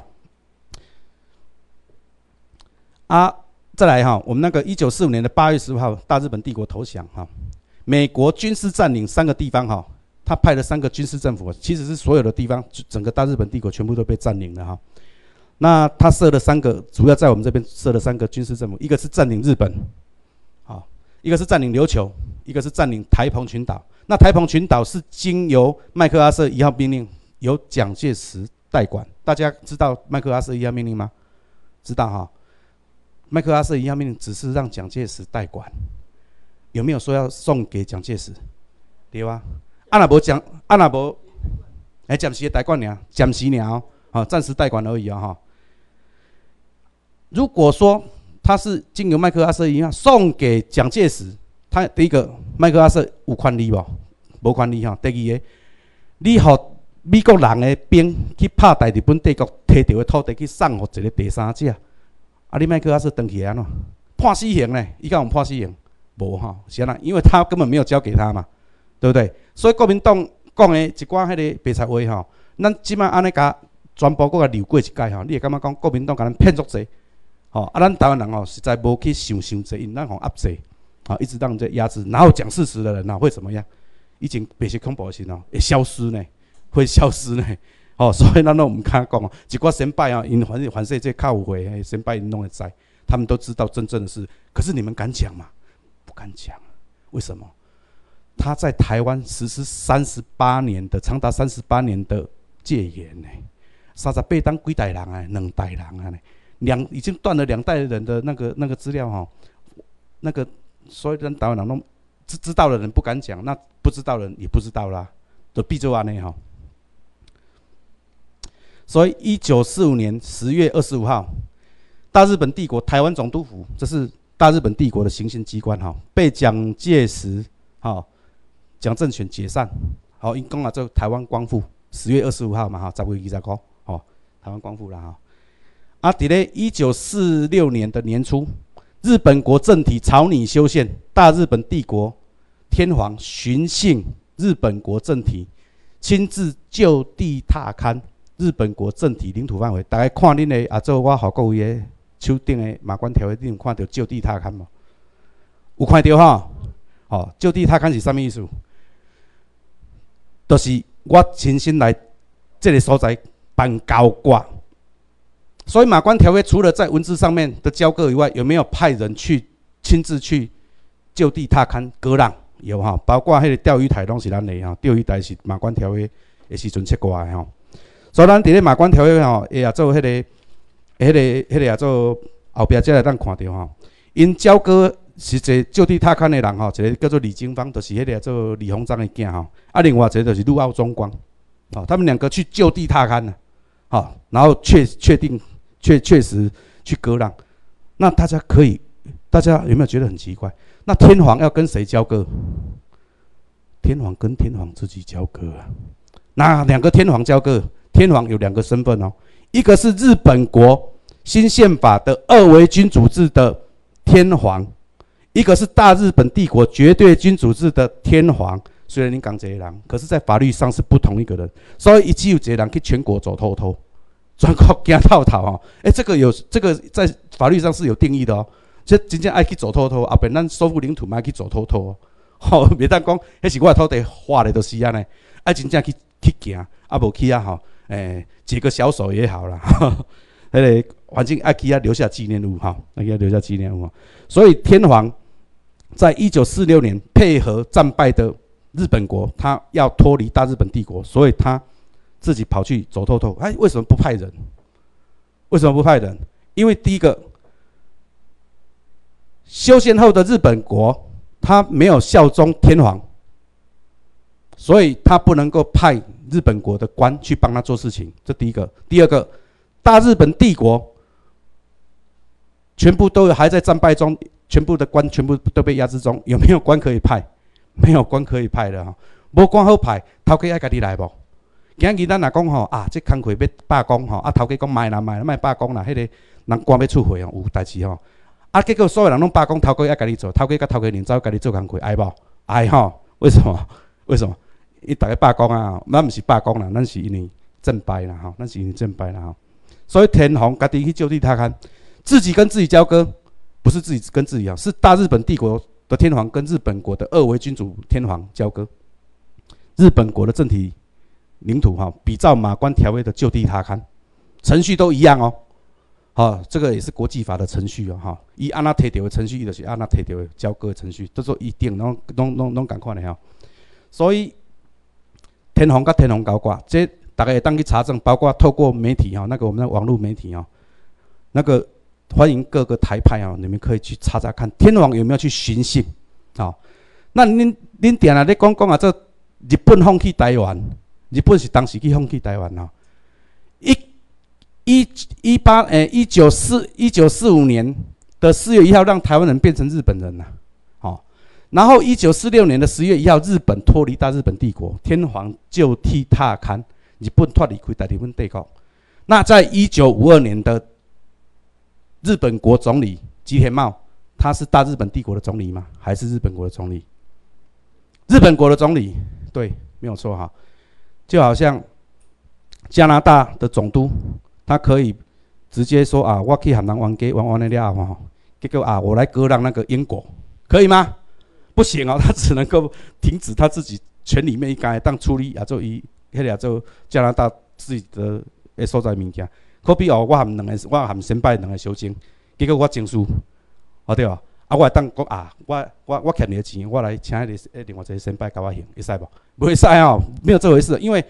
啊，再来哈，我们那个一九四五年的八月十五号，大日本帝国投降哈，美国军事占领三个地方哈，他派了三个军事政府，其实是所有的地方，整个大日本帝国全部都被占领了哈。那他设了三个，主要在我们这边设了三个军事政府，一个是占领日本，好，一个是占领琉球，一个是占领台澎群岛。那台澎群岛是经由麦克阿瑟一号命令，由蒋介石代管。大家知道麦克阿瑟一号命令吗？知道哈。麦克阿瑟一号命令只是让蒋介石代管，有没有说要送给蒋介石？对啊，啊那无蒋，啊那无，哎，暂时代管尔，暂时尔哦，啊，暂时代管而已哦哈。如果说他是经由麦克阿瑟一号送给蒋介石，他第一个麦克阿瑟有权利无？无权利哈。第二个，你互美国人的兵去拍大日本帝国摕到的土地去送互一个第三者。啊！你麦克阿瑟登起安怎？判死刑呢？伊敢有判死刑？无哈，是安怎？因为他根本没有交给他嘛，对不对？所以国民党讲的一寡迄个白菜话吼，咱即摆安尼甲全部搁甲溜过一届吼，你会感觉讲国民党甲咱骗足济，吼啊！咱台湾人吼实在无去想伤济，因咱互压制，啊，一直让这压制，然后讲事实的人呐会怎么样？以前白色恐怖的时候会消失呢，会消失呢。哦，所以咱都唔敢讲哦。一寡先辈啊，因反正反世界较有会，先辈因拢会知，他们都知道真正的事。可是你们敢讲吗？不敢讲，为什么？他在台湾实施三十八年的长达三十八年的戒严呢，三十八当几代人啊，两代人啊呢，两已经断了两代人的那个那个资料哈、哦，那个所以咱台湾人都知知道的人不敢讲，那不知道的人也不知道啦，都闭嘴安尼哈。所以，一九四五年十月二十五号，大日本帝国台湾总督府，这是大日本帝国的行政机关哈，被蒋介石哈蒋政权解散，好，因讲啊，这台湾光复，十月二十五号嘛哈，十月二十五，哦，台湾光复了哈。啊，伫咧一九四六年的年初，日本国政体草拟修宪，大日本帝国天皇巡幸日本国政体，亲自就地踏勘。日本国政体领土范围，大家看恁的啊，做我好各位的手顶的马关条约，你有看到就地踏勘无？有看到哈？哦，就地踏勘是啥物意思？ 就是我亲身来这个所在办交割。所以马关条约除了在文字上面的交割以外，有没有派人去亲自去就地踏勘割让？有哈，包括迄个钓鱼台拢是咱的哈，钓鱼台是马关条约的时阵切过来哈。所以咱伫咧马关条约吼，会也做迄、那个、迄、那个、迄、那个也做后壁才会当看到吼。因交割是一个就地踏勘的人吼，一个叫做李经方，就是迄个做李鸿章的囝吼。啊，另外一个就是陆奥中光，哦，他们两个去就地踏勘了，好，然后确确定。确确实去割让，那大家可以，大家有没有觉得很奇怪？那天皇要跟谁交割？天皇跟天皇自己交割啊。那两个天皇交割，天皇有两个身份哦，一个是日本国新宪法的二维君主制的天皇，一个是大日本帝国绝对君主制的天皇。虽然你讲这个人，可是在法律上是不同一个人，所以一只有这个人去全国走透透。全国行透透哦，哎、欸，这个有这个在法律上是有定义的哦。这真正爱去走透透，后边咱收复领土嘛去走透透哦。吼，别当讲，迄是我的土地划的都是安尼，爱真正去去行，啊无去啊吼，诶、欸，解个小手也好啦。迄个反正爱去啊留下纪念物哈，爱去留下纪念物。所以天皇在一九四六年配合战败的日本国，他要脱离大日本帝国，所以他。自己跑去走透透，哎，为什么不派人？为什么不派人？因为第一个，修宪后的日本国，他没有效忠天皇，所以他不能够派日本国的官去帮他做事情。这第一个。第二个，大日本帝国全部都还在战败中，全部的官全部都被压制中，有没有官可以派？没有官可以派的哈，无官好派，头家爱家己来无？今日咱若讲吼啊，这工课要罢工吼，啊头家讲卖啦卖啦，卖罢工啦，迄、那个人官要出货哦，有代志吼。啊，结果所有人拢罢工，头家要家己做，头家甲头家领走家己做工课，爱无？爱吼？为什么？为什么？伊大家罢工啊，咱毋是罢工啦，咱是因为战败啦吼，咱是因为战败啦吼。所以天皇家己去就地踏勘，自己跟自己交割，不是自己跟自己啊，是大日本帝国的天皇跟日本国的二维君主天皇交割，日本国的政体。领土哈，比照马关条约的就地踏勘，程序都一样哦。好、哦，这个也是国际法的程序哦。哈，以按那提掉的程序，就是按那提掉的交割的程序，都做一定，拢拢拢拢共款的哈。所以天皇跟天皇交割，这大家会当去查证，包括透过媒体哈，那个我们的网络媒体哦，那个欢迎各个台派哦，你们可以去查查看，天皇有没有去寻衅啊、哦？那恁恁定下咧讲讲啊，这日本放弃台湾。日本是当时去放弃台湾哦，一一一八诶一九四一九四五年的四月一号，让台湾人变成日本人了，哦，然后一九四六年的十月一号，日本脱离大日本帝国，天皇就地踏勘，日本脱离开大日本帝国。那在一九五二年的日本国总理吉田茂，他是大日本帝国的总理吗？还是日本国的总理？日本国的总理，对，没有错哈。就好像加拿大的总督，他可以直接说啊，我去和人冤家，冤完了了吼，结果啊，我来割让那个英国，可以吗？不行哦，他只能够停止他自己权里面一该当处理啊，做伊迄个做加拿大自己的诶所在物件。可比哦，我含两个，我含先摆两个小钱，结果我情绪，哦对吧？啊，我当讲啊，我我我欠你的钱，我来请迄个另外一个先摆甲我还，会使无？不会使哦，没有这回事，因为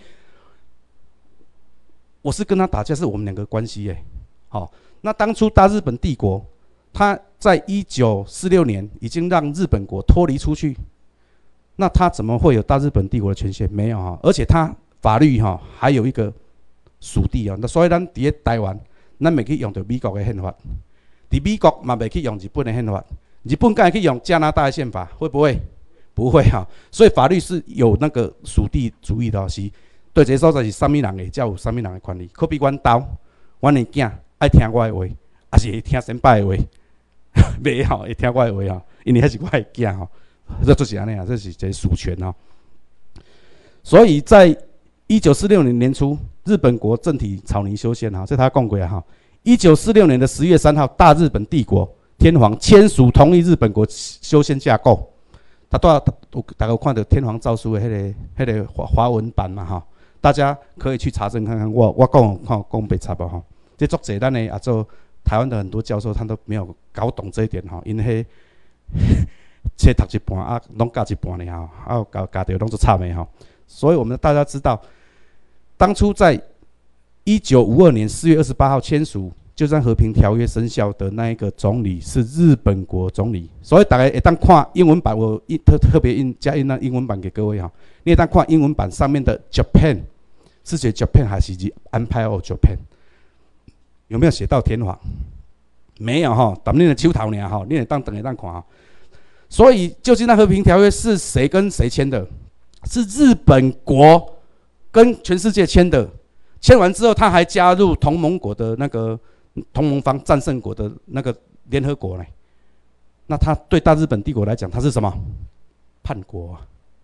我是跟他打架，是我们两个关系耶。好、哦，那当初大日本帝国，他在一九四六年已经让日本国脱离出去，那他怎么会有大日本帝国的权限？没有哈，而且他法律哈还有一个属地啊，那所以咱伫咧台湾，咱袂去用到美国的宪法，伫美国嘛袂去用日本的宪法。日本敢会去用加拿大的宪法？会不会？不会哈、啊。所以法律是有那个属地主义的、哦，是对这个所在是啥物人的，才有啥物人的权利。可比阮兜，阮的囝爱听我的话，还是会听先辈的话，袂吼会听我的话吼，因为迄是我的囝吼，这就是安尼啊，这是一个属权吼。所以在一九四六年年初，日本国政体草拟修宪哈，这他讲过啊哈。一九四六年的十月三号，大日本帝国天皇签署同意日本国修宪架构，他多少有大家有看到天皇诏书的迄、那个、迄个华华文版嘛哈，大家可以去查证看看。我我讲看讲白差不哈？这作者咱的啊做台湾的很多教授，他都没有搞懂这一点哈，因为册读一半啊，拢教一半呢哈，啊教教到拢做差没哈。所以我们大家知道，当初在一九五二年四月二十八号签署《旧山和平条约》生效的那一个总理是日本国总理。所以大家一旦看英文版，我特特别印加印那英文版给各位哈。你一旦看英文版上面的 Japan 是写 Japan 还是 Empire of Japan？ 有没有写到天皇？没有哈，但你的手头呢哈，你得当等一当看哈。所以《旧金山和平条约》是谁跟谁签的？是日本国跟全世界签的。签完之后，他还加入同盟国的那个同盟方战胜国的那个联合国呢。那他对大日本帝国来讲，他是什么？叛国啊！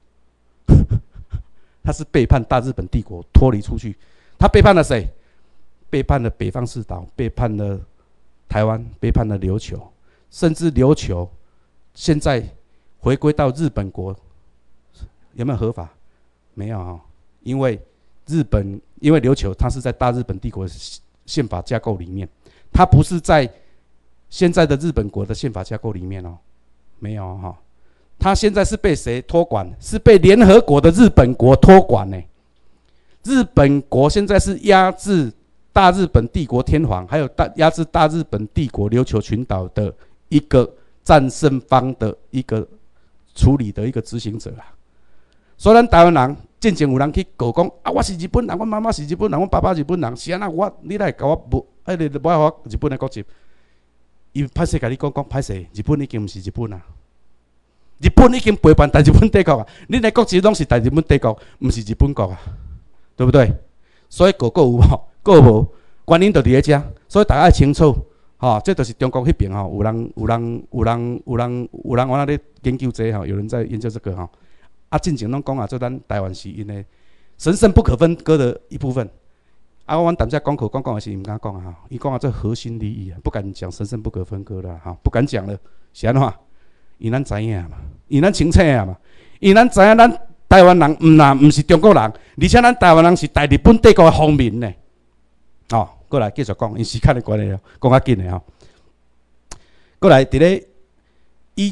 他是背叛大日本帝国，脱离出去。他背叛了谁？背叛了北方四岛，背叛了台湾，背叛了琉球，甚至琉球现在回归到日本国，有没有合法？没有啊，因为日本，因为琉球它是在大日本帝国宪法架构里面，它不是在现在的日本国的宪法架构里面哦，没有哈、哦。它现在是被谁托管？是被联合国的日本国托管呢。日本国现在是压制大日本帝国天皇，还有大压制大日本帝国琉球群岛的一个战胜方的一个处理的一个执行者啦。所以咱台湾人进前有人去告讲啊，我是日本人，我妈妈是日本人，我爸爸是日本人，是安那我你来甲我无，哎，你无我日本的国籍，伊歹势甲你讲讲歹势，日本已经毋是日本啦，日本已经背叛大日本帝国啊，你的国籍拢是大日本帝国，毋是日本国啊，对不对？所以个个有无？个无，原因就伫咧遮，所以大家要清楚，吼、哦，这就是中国迄边吼，有人有人有人有人有人往那咧研究这吼，有人在研究这个吼。啊，进前拢讲啊，做咱台湾是因为神圣不可分割的一部分。啊，我阮淡仔讲口讲讲的是毋敢讲啊，伊讲啊，这核心利益啊，不敢讲神圣不可分割的哈，不敢讲了，是安怎？因咱知影嘛，因咱清楚啊嘛，因咱知影咱台湾人毋啦，毋是中国人，而且咱台湾人是大日本帝国的皇民呢。哦，过来继续讲，因时间的关系哦，讲较紧的吼。过来，伫咧一。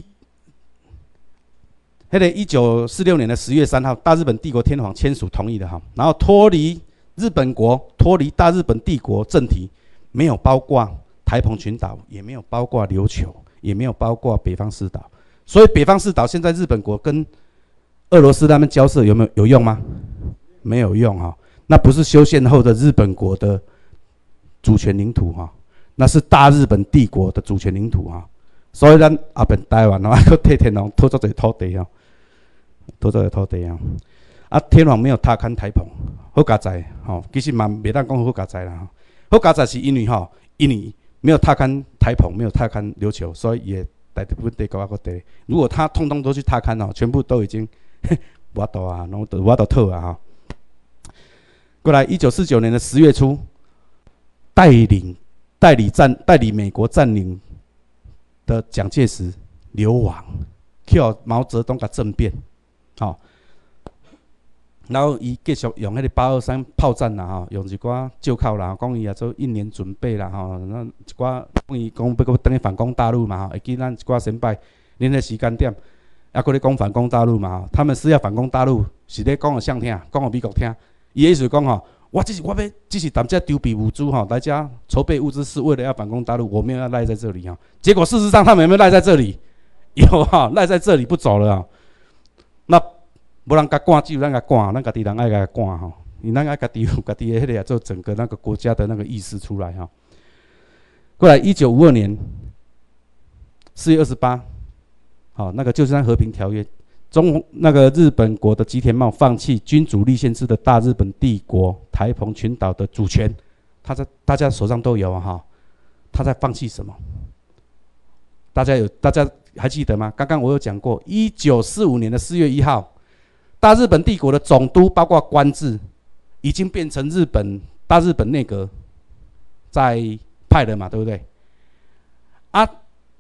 迄个一九四六年的十月三号，大日本帝国天皇签署同意的哈，然后脱离日本国，脱离大日本帝国政体，没有包括台澎群岛，也没有包括琉球，也没有包括北方四岛。所以北方四岛现在日本国跟俄罗斯他们交涉有没有有用吗？没有用哈，那不是修宪后的日本国的主权领土哈，那是大日本帝国的主权领土哈。所以咱后边台湾哦，要替天皇讨足侪土地哦。多做的土地啊！啊，天皇没有踏勘台澎，好加在吼，其实嘛袂当讲好加在啦。好加在是因为吼，因为没有踏勘台澎，没有踏勘琉球，所以也大部分地高啊个地。如果他通通都去踏勘哦，全部都已经无法度啊，然后都无法度讨啊哈。过来，一九四九年的十月初，带领代理占代理美国占领的蒋介石流亡，去互毛泽东甲政变。吼、哦，然后伊继续用迄个八二三炮战啦，吼，用一寡借口啦，讲伊也做一年准备啦，吼，那一寡讲伊讲要搁等于反攻大陆嘛，吼，会记咱一寡先辈，恁个时间点，还搁咧讲反攻大陆嘛，吼，他们是要反攻大陆，是咧讲互谁听？讲互美国听。伊的意思讲吼，我只是我要只是踮遮丢笔物资吼，来遮筹备物资是为了要反攻大陆，我没有要赖在这里哈。结果事实上他们有没有赖在这里？有哈，赖在这里不走了啊。那无人甲赶，只有咱甲赶，咱家己人爱甲赶吼，因咱爱家己有家己的迄个做整个那个国家的那个意识出来哈。过来，一九五二年四月二十八，好，那个旧金山和平条约，中那个日本国的吉田茂放弃君主立宪制的大日本帝国台澎群岛的主权，他在大家手上都有啊哈，他在放弃什么？大家有大家还记得吗？刚刚我有讲过，一九四五年的四月一号，大日本帝国的总督包括官制，已经变成日本大日本内阁在派的嘛，对不对？啊，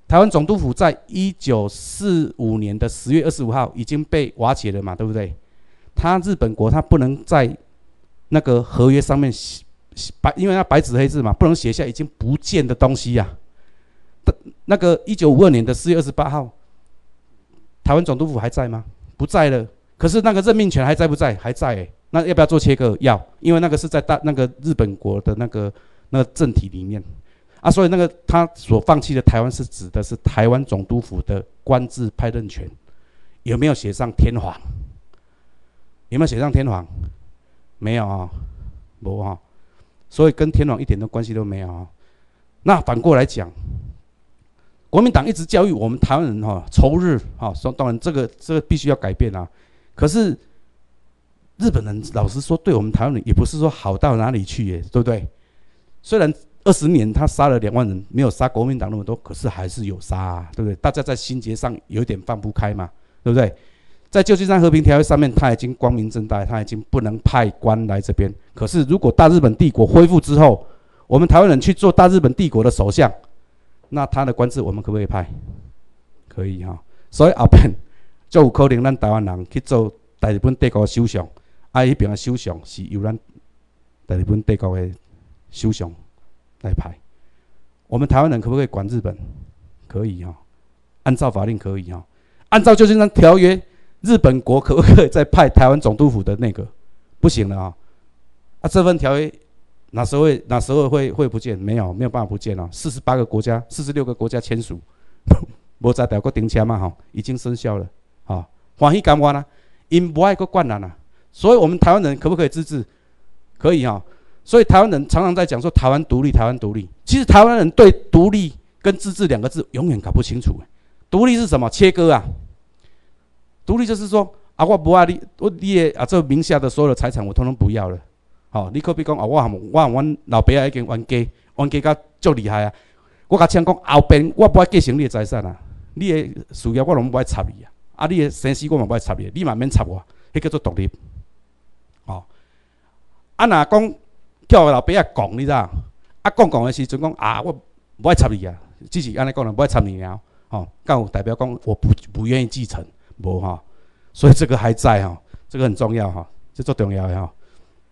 台湾总督府在一九四五年的十月二十五号已经被瓦解了嘛，对不对？他日本国他不能在那个合约上面写白，因为他白纸黑字嘛，不能写下已经不见的东西呀、啊。那个一九五二年的四月二十八号，台湾总督府还在吗？不在了。可是那个任命权还在不在？还在、欸。那要不要做切割？要，因为那个是在大那个日本国的那个那个政体里面。啊，所以那个他所放弃的台湾是指的是台湾总督府的官制派任权，有没有写上天皇？有没有写上天皇？没有啊，没啊，所以跟天皇一点的关系都没有啊。那反过来讲，国民党一直教育我们台湾人哈，仇日哈，说当然这个这个必须要改变啊。可是日本人老实说，对我们台湾人也不是说好到哪里去耶，对不对？虽然二十年他杀了两万人，没有杀国民党那么多，可是还是有杀、啊，对不对？大家在心结上有点放不开嘛，对不对？在旧金山和平条约上面，他已经光明正大，他已经不能派官来这边。可是如果大日本帝国恢复之后，我们台湾人去做大日本帝国的首相，那他的官制我们可不可以派？可以哈、哦。所以后边就有可能咱台湾人去做大日本帝国的首相，啊，迄边的首相是由咱大日本帝国的首相来派。我们台湾人可不可以管日本？可以哈、哦，按照法令可以哈、哦，按照旧金山条约。日本国可不可以再派台湾总督府的那个？不行了啊！啊，这份条约哪时候会哪时候会会不见？没有，没有办法不见了。四十八个国家，四十六个国家签署，无在条个顶签嘛哈，已经生效了。好，欢喜甘愿啦，因不爱个惯人啦。所以我们台湾人可不可以自治？可以哈。所以台湾人常常在讲说台湾独立，台湾独立。其实台湾人对独立跟自治两个字永远搞不清楚。独立是什么？切割啊！独立就是说啊，我不爱你，我你的啊这名下的所有的财产我统统不要了。好、哦，你可比讲啊，我含我含阮老爸已经冤家，冤家甲足厉害啊！我甲请讲后边我不爱继承你的财产啊，你的事业我拢不爱插你啊，啊你的生死我嘛不爱插你，你嘛免插我，迄叫做独立。哦，啊若讲叫老爸啊讲，你知道？啊讲讲的时阵讲啊，我不爱插你啊，只是安尼讲啦，不爱插你了。哦，告代表讲我不不愿意继承。无哈，所以这个还在哈，这个很重要哈，这最重要的哈。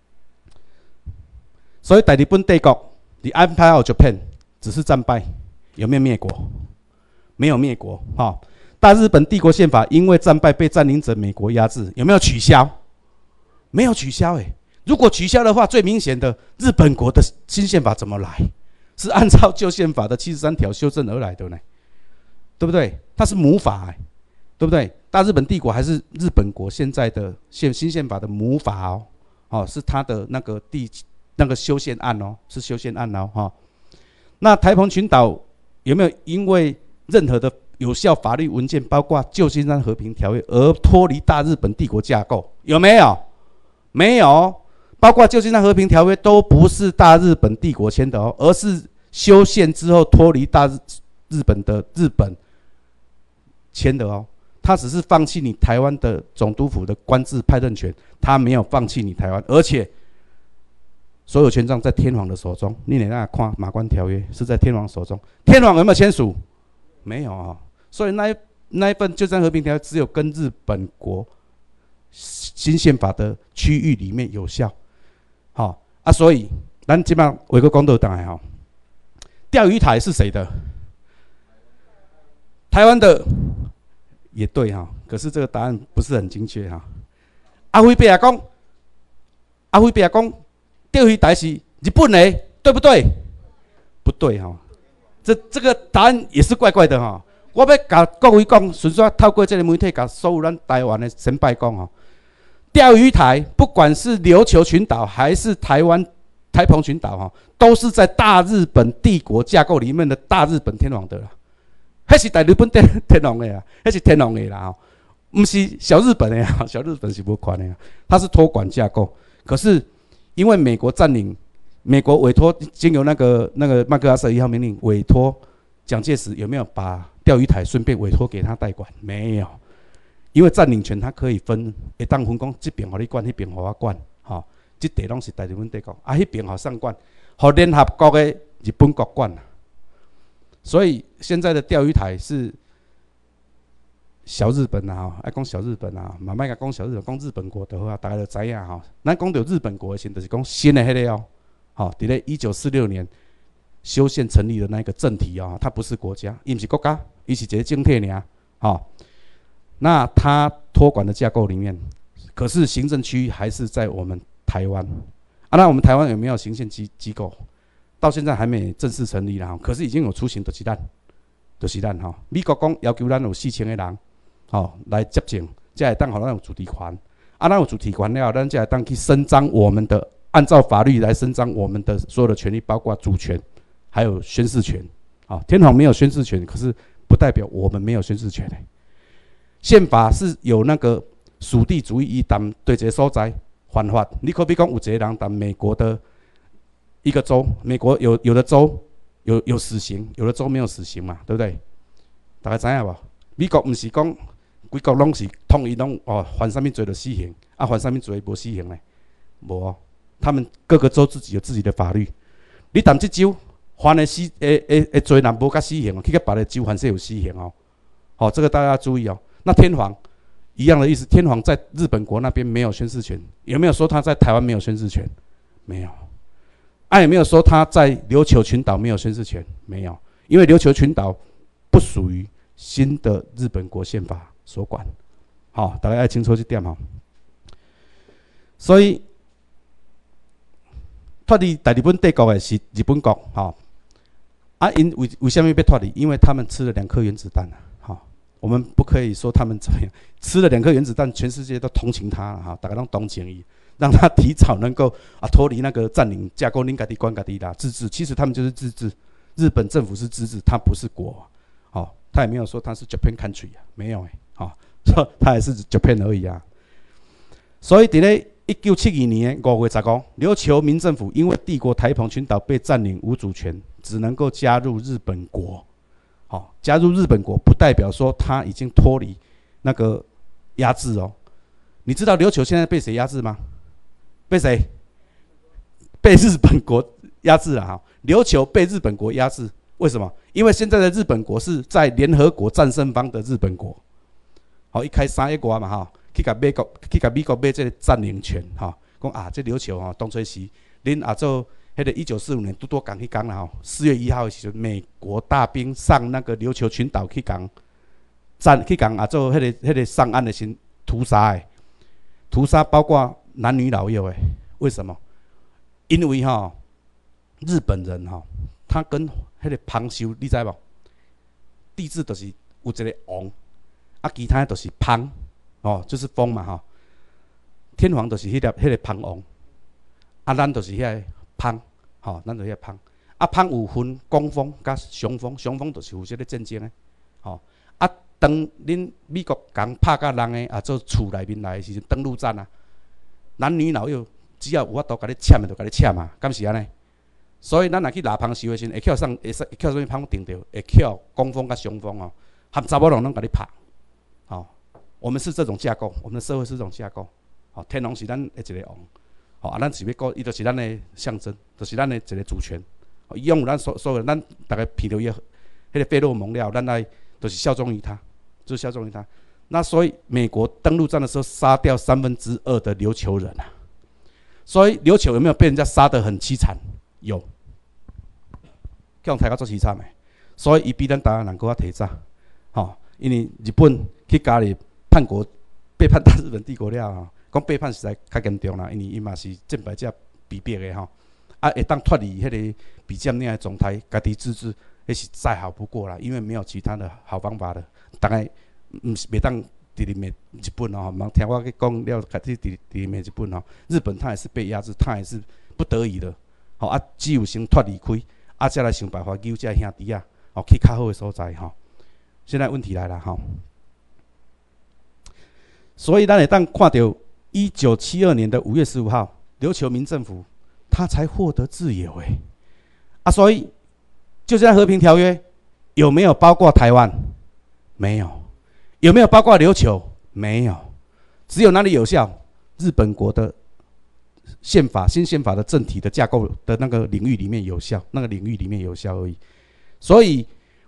所以大日本帝国 ，the Empire of Japan 只是战败，有没有灭国？没有灭国哈。大日本帝国宪法因为战败被占领者美国压制，有没有取消？没有取消哎、欸。如果取消的话，最明显的日本国的新宪法怎么来？是按照旧宪法的七十三条修正而来的呢，对不对？它是母法、欸，对不对？大日本帝国还是日本国现在的宪新宪法的母法哦，哦，是他的那个第那个修宪案哦，是修宪案哦，哈、哦。那台澎群岛有没有因为任何的有效法律文件，包括旧金山和平条约，而脱离大日本帝国架构？有没有？没有，包括旧金山和平条约都不是大日本帝国签的哦，而是修宪之后脱离大日日本的日本签的哦。他只是放弃你台湾的总督府的官制派任权，他没有放弃你台湾，而且所有权杖在天皇的手中。你得那看马关条约是在天皇手中，天皇有没有签署？没有啊。所以那一那一份旧金山和平条约只有跟日本国新宪法的区域里面有效。好、哦、啊，所以咱基本上维国公道党哈，钓鱼台是谁的？台湾的。也对哈，可是这个答案不是很精确哈。阿辉伯也讲，阿辉伯也讲，钓鱼台是日本的，对不对？不对哈，这这个答案也是怪怪的哈。我要甲各位讲，纯粹透过这个媒体，甲所有咱台湾的先拜讲哈。钓鱼台不管是琉球群岛还是台湾台澎群岛哈，都是在大日本帝国架构里面的大日本天皇的啦。迄是大日本天天皇的啦，迄是天皇的啦，不是小日本的啦，小日本是无管的啦，它是托管架构。可是因为美国占领，美国委托经由那个那个麦克阿瑟一号命令委托蒋介石，有没有把钓鱼台顺便委托给他代管？没有，因为占领权它可以分，会当分讲这边互你管，那边互我管，吼、哦，这地拢是大日本帝国，啊，迄边互上管，互联合国的日本国管。 所以现在的钓鱼台是小日本啊，爱讲小日本啊，嘛莫甲讲小日本，讲日本国的话，大家就知影吼。咱讲到日本国的时，就是讲新的迄个哦，好，伫咧一九四六年修宪成立的那个政体哦，它不是国家，伊不是国家，伊是一个政体尔，好。那它托管的架构里面，可是行政区还是在我们台湾啊。那我们台湾有没有行宪机机构？到现在还没正式成立啦，可是已经有雏形，就是咱，就是咱吼。美国讲要求咱有四千个人。哦，来接政，才会当互咱有主题权。啊，咱有主题权了，咱才会当去伸张我们的，按照法律来伸张我们的所有的权利，包括主权，还有宣誓权。啊，天皇没有宣誓权，可是不代表我们没有宣誓权诶。宪法是有那个属地主义伊担对一个所在犯法，你可比讲有一个人担美国的一个州，美国有有的州有有死刑，有的州没有死刑嘛，对不对？大家知影无？美国不是讲。规国拢是统一拢哦，犯什么罪就死刑，啊犯什么罪无死刑呢？无哦，他们各个州自己有自己的法律。你谈这州犯的死诶诶诶罪，若无甲死刑，去个别的州还是有死刑哦。好、哦，这个大家要注意哦。那天皇一样的意思，天皇在日本国那边没有宣誓权，有没有说他在台湾没有宣誓权？没有。啊，有没有说他在琉球群岛没有宣誓权？没有，因为琉球群岛不属于新的日本国宪法所管，好、哦，大家要清楚这点哈。所以，脱离大日本帝国的是日本国，哈、哦。啊，因为为什么被脱离？因为他们吃了两颗原子弹啊，哈、哦。我们不可以说他们怎么样，吃了两颗原子弹，全世界都同情他了哈，大家都同情伊，让他提早能够啊脱离那个占领架构，恁家己管家己啦，自治。其实他们就是自治，日本政府是自治，他不是国，好、哦，他也没有说他是 Japan country 啊，没有哎、欸。好、哦，他还是 Japan 而已啊。所以，伫咧一九七二年五月十五，琉球民政府因为帝国台澎群岛被占领无主权，只能够加入日本国。好、哦，加入日本国不代表说他已经脱离那个压制哦。你知道琉球现在被谁压制吗？被谁？被日本国压制了哈。琉球被日本国压制，为什么？因为现在的日本国是在联合国战胜方的日本国。好，一开三亿外嘛哈，去甲美国去甲美国买这个占领权哈，讲啊，这琉球哈，当初是恁啊做迄个一九四五年拄拄讲迄天啦吼，四月一号的时候，美国大兵上那个琉球群岛去讲战去讲啊做迄个迄个上岸的时屠杀的，屠杀包括男女老幼的，为什么？因为哈日本人哈，他跟迄个旁修，你知无？地质就是有一个王。啊，其他都是旁，哦，就是风嘛吼。天皇就是迄粒迄个旁王，啊，咱就是迄个旁，吼，咱就是迄个旁。啊，旁有分攻锋甲雄风，雄风就是负责咧战争诶，吼。啊，当恁美国讲拍甲人诶，啊，做厝内面来诶时阵，登陆战啊，男女老幼只要有法度甲你签诶，就甲你签嘛，敢是安尼？所以咱若去拿旁收诶时阵，会捡上会会捡什么旁定着，会捡攻锋甲雄风哦，含查某人拢甲你拍。好、哦，我们是这种架构，我们的社会是这种架构。好、哦，天皇是咱的一个王，好、哦、啊，咱是要讲，伊就是咱的象征，就是咱的一个主权。哦，伊用咱所所有，咱大概闻到伊迄个费洛蒙了，咱来就是效忠于他，就是效忠于他。那所以美国登陆战的时候，杀掉三分之二的琉球人啊。所以琉球有没有被人家杀得很凄惨？有，叫台湾做凄惨的。所以伊比咱台湾人更加提早，吼、哦，因为日本。去家里叛国，背叛大日本帝国了吼，讲背叛实在较严重啦，因为伊嘛是战败者逼迫的吼，啊会当脱离迄个比较那样的状态，家己自治，那是再好不过啦，因为没有其他的好方法了。大概唔是袂当伫里面日本哦，忙听我去讲了，家己伫里面日本哦，日本他也是被压制，他也是不得已的，吼啊，只有先脱离开，啊再来想办法救这兄弟啊，哦去较好的所在吼。现在问题来了吼。所以，咱会当看到一九七二年的五月十五号，琉球民政府他才获得自由诶。啊，所以就这样和平条约有没有包括台湾？没有。有没有包括琉球？没有。只有哪里有效？日本国的宪法、新宪法的政体的架构的那个领域里面有效，那个领域里面有效而已。所以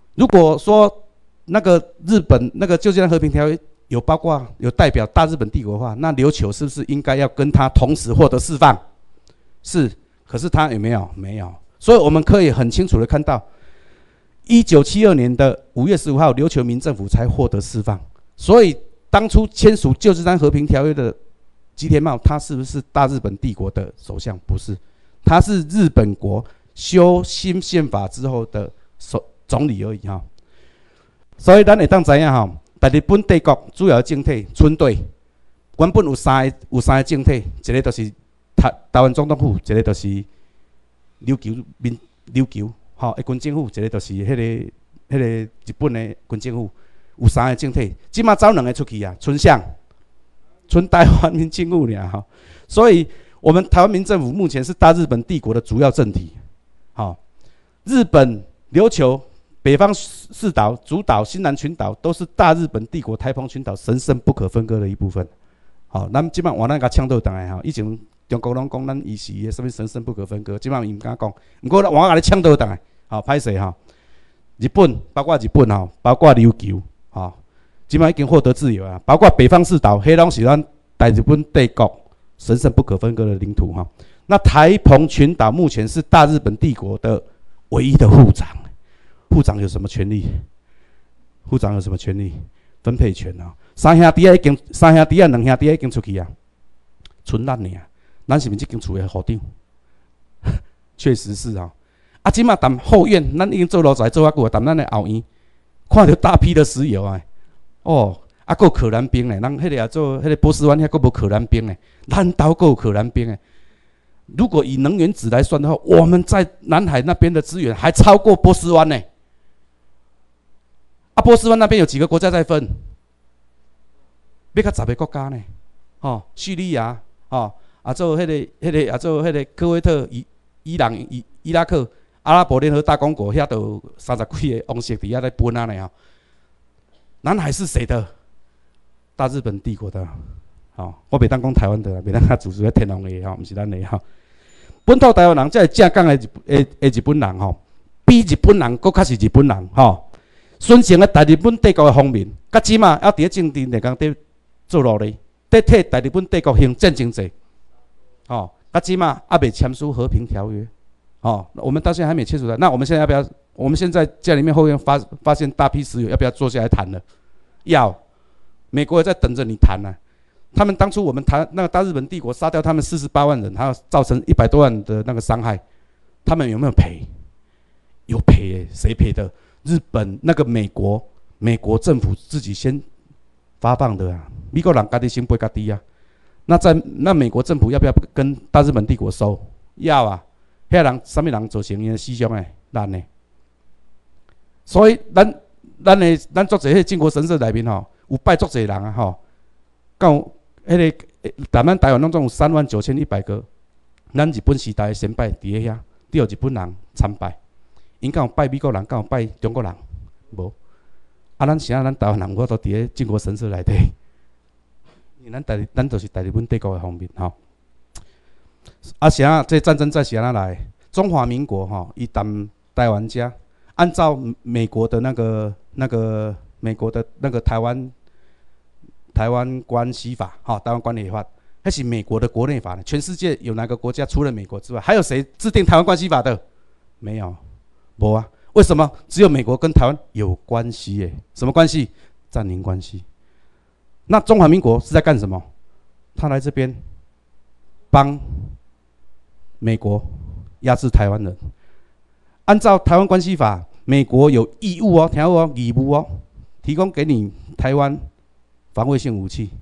如果说那个日本那个旧金山和平条约有包括有代表大日本帝国的话，那琉球是不是应该要跟他同时获得释放？是，可是他有没有？没有。所以我们可以很清楚的看到，一九七二年的五月十五号，琉球民政府才获得释放。所以当初签署旧金山和平条约的吉田茂，他是不是大日本帝国的首相？不是，他是日本国修新宪法之后的首总理而已哈。所以咱会当知影哈，大日本帝国主要的政体村队原本有三个有三个政体，一个就是台台湾总统府，一个就是琉球民琉球吼，军政府，一个就是迄、那个迄、那个日本的军政府，有三个政体，即马走两个出去啊，村上。纯台湾民政府了哈，所以我们台湾民政府目前是大日本帝国的主要政体。好，日本、琉球、北方四岛、主岛、新南群岛都是大日本帝国台澎群岛神圣不可分割的一部分。好，咱即摆换咱甲抢倒倒来哈，以前中国拢讲咱伊是个什么神圣不可分割，即摆伊毋敢讲，毋过换甲你抢倒倒来，好歹势哈。日本包括日本哈，包括琉球哈。即摆已经获得自由啊，包括北方四岛，迄拢是咱大日本帝国神圣不可分割的领土哈。那台澎群岛目前是大日本帝国的唯一的护长，护长有什么权利？护长有什么权利？分配权啊！三兄弟啊，已经三兄弟啊，两兄弟啊，已经出去啊，剩咱尔，咱是毋是即间厝的户长？确实是啊。啊，即马谈后院，咱已经做路仔做遐久，谈咱的后院，看到大批的石油啊！哦，啊，还有可兰冰呢，咱迄个也做，迄个波斯湾遐还无可兰冰呢，咱岛还有可兰冰呢。如果以能源值来算的话，我们在南海那边的资源还超过波斯湾呢。啊，波斯湾那边有几个国家在分？要较十个国家呢，哦，叙利亚，哦，啊做迄、那个、迄、那个，啊做迄个科威特、伊、伊朗、伊、伊拉克、阿拉伯联合大公国，遐都有三十几个王室伫遐在分啊呢。南海是谁的？大日本帝国的。好、哦，我袂当讲台湾的，袂当甲自主天皇的吼，毋是咱的吼。本土台湾人才是正港的日的日本人吼，比日本人搁较是日本人吼。孙承的大日本帝国的方面，甲即马还伫政治内讲伫做努力，伫替大日本帝国行战争者。哦，甲即马还未签署和平条约。哦，我们到现在还没签署的，那我们现在要不要？我们现在家里面后院发发现大批石油，要不要坐下来谈了？要，美国也在等着你谈呢、啊。他们当初我们谈那个大日本帝国杀掉他们四十八万人，还有造成一百多万的那个伤害，他们有没有赔？有赔耶，谁赔的？日本那个美国美国政府自己先发放的啊，美国人家己先赔家己啊。那在那美国政府要不要跟大日本帝国收？要啊，遐人什么人造成因的死伤诶？咱呢？所以咱咱的咱作者迄靖国神社内面吼，有拜足侪人啊吼，到迄个咱咱台湾拢总有三万九千一百个，咱日本时代的先拜伫咧遐，都有日本人参拜，因敢有拜美国人，敢有拜中国人，无。啊，咱现在咱台湾人我都伫咧靖国神社内底，因为咱大咱就是大日本帝国的方面吼。啊，啥这战争在啥来？中华民国吼，伊谈台湾遮。按照美国的那个、那个美国的那个台湾台湾关系法，哈，台湾关系法，那是美国的国内法呢。全世界有哪个国家除了美国之外，还有谁制定台湾关系法的？没有，没啊。为什么只有美国跟台湾有关系？耶？什么关系？占领关系。那中华民国是在干什么？他来这边帮美国压制台湾人。按照台湾关系法。美国有义务哦，听好哦，义务哦，提供给你台湾防卫性武器。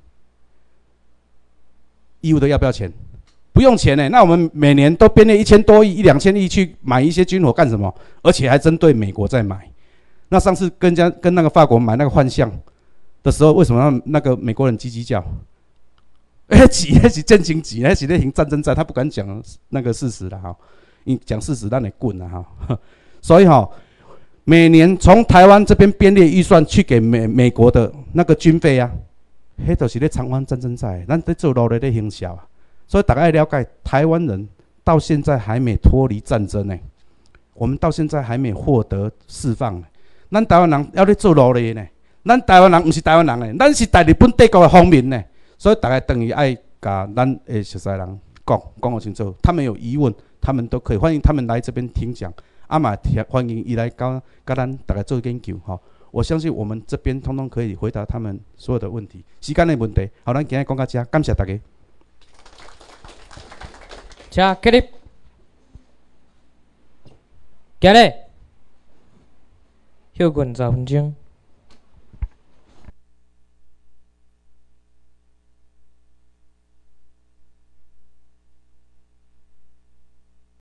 义务的要不要钱？不用钱呢。那我们每年都编列一千多亿、一两千亿去买一些军火干什么？而且还针对美国在买。那上次跟家跟那个法国买那个幻象的时候，为什么让那个美国人叽叽叫？哎，急，那是真情急，那是在行战争战，他不敢讲那个事实了哈。你讲事实，让你滚了哈。所以哈。每年从台湾这边编列预算去给美美国的那个军费啊，迄就是咧偿还战争债，咱在做努力咧行销啊。所以大家要了解，台湾人到现在还没脱离战争呢，我们到现在还没获得释放。 咱台湾人要咧做奴隶呢。咱台湾人毋是台湾人呢，咱是大日本帝国的皇民呢。所以大家等于爱甲咱的熟悉人讲讲好清楚。他们有疑问，他们都可以欢迎他们来这边听讲。啊嘛，欢迎伊来教教咱大家做研究吼。我相信我们这边通通可以回答他们所有的问题。时间的问题，好，咱今日讲到这，感谢大家。 请起立，行咧，休困十分钟。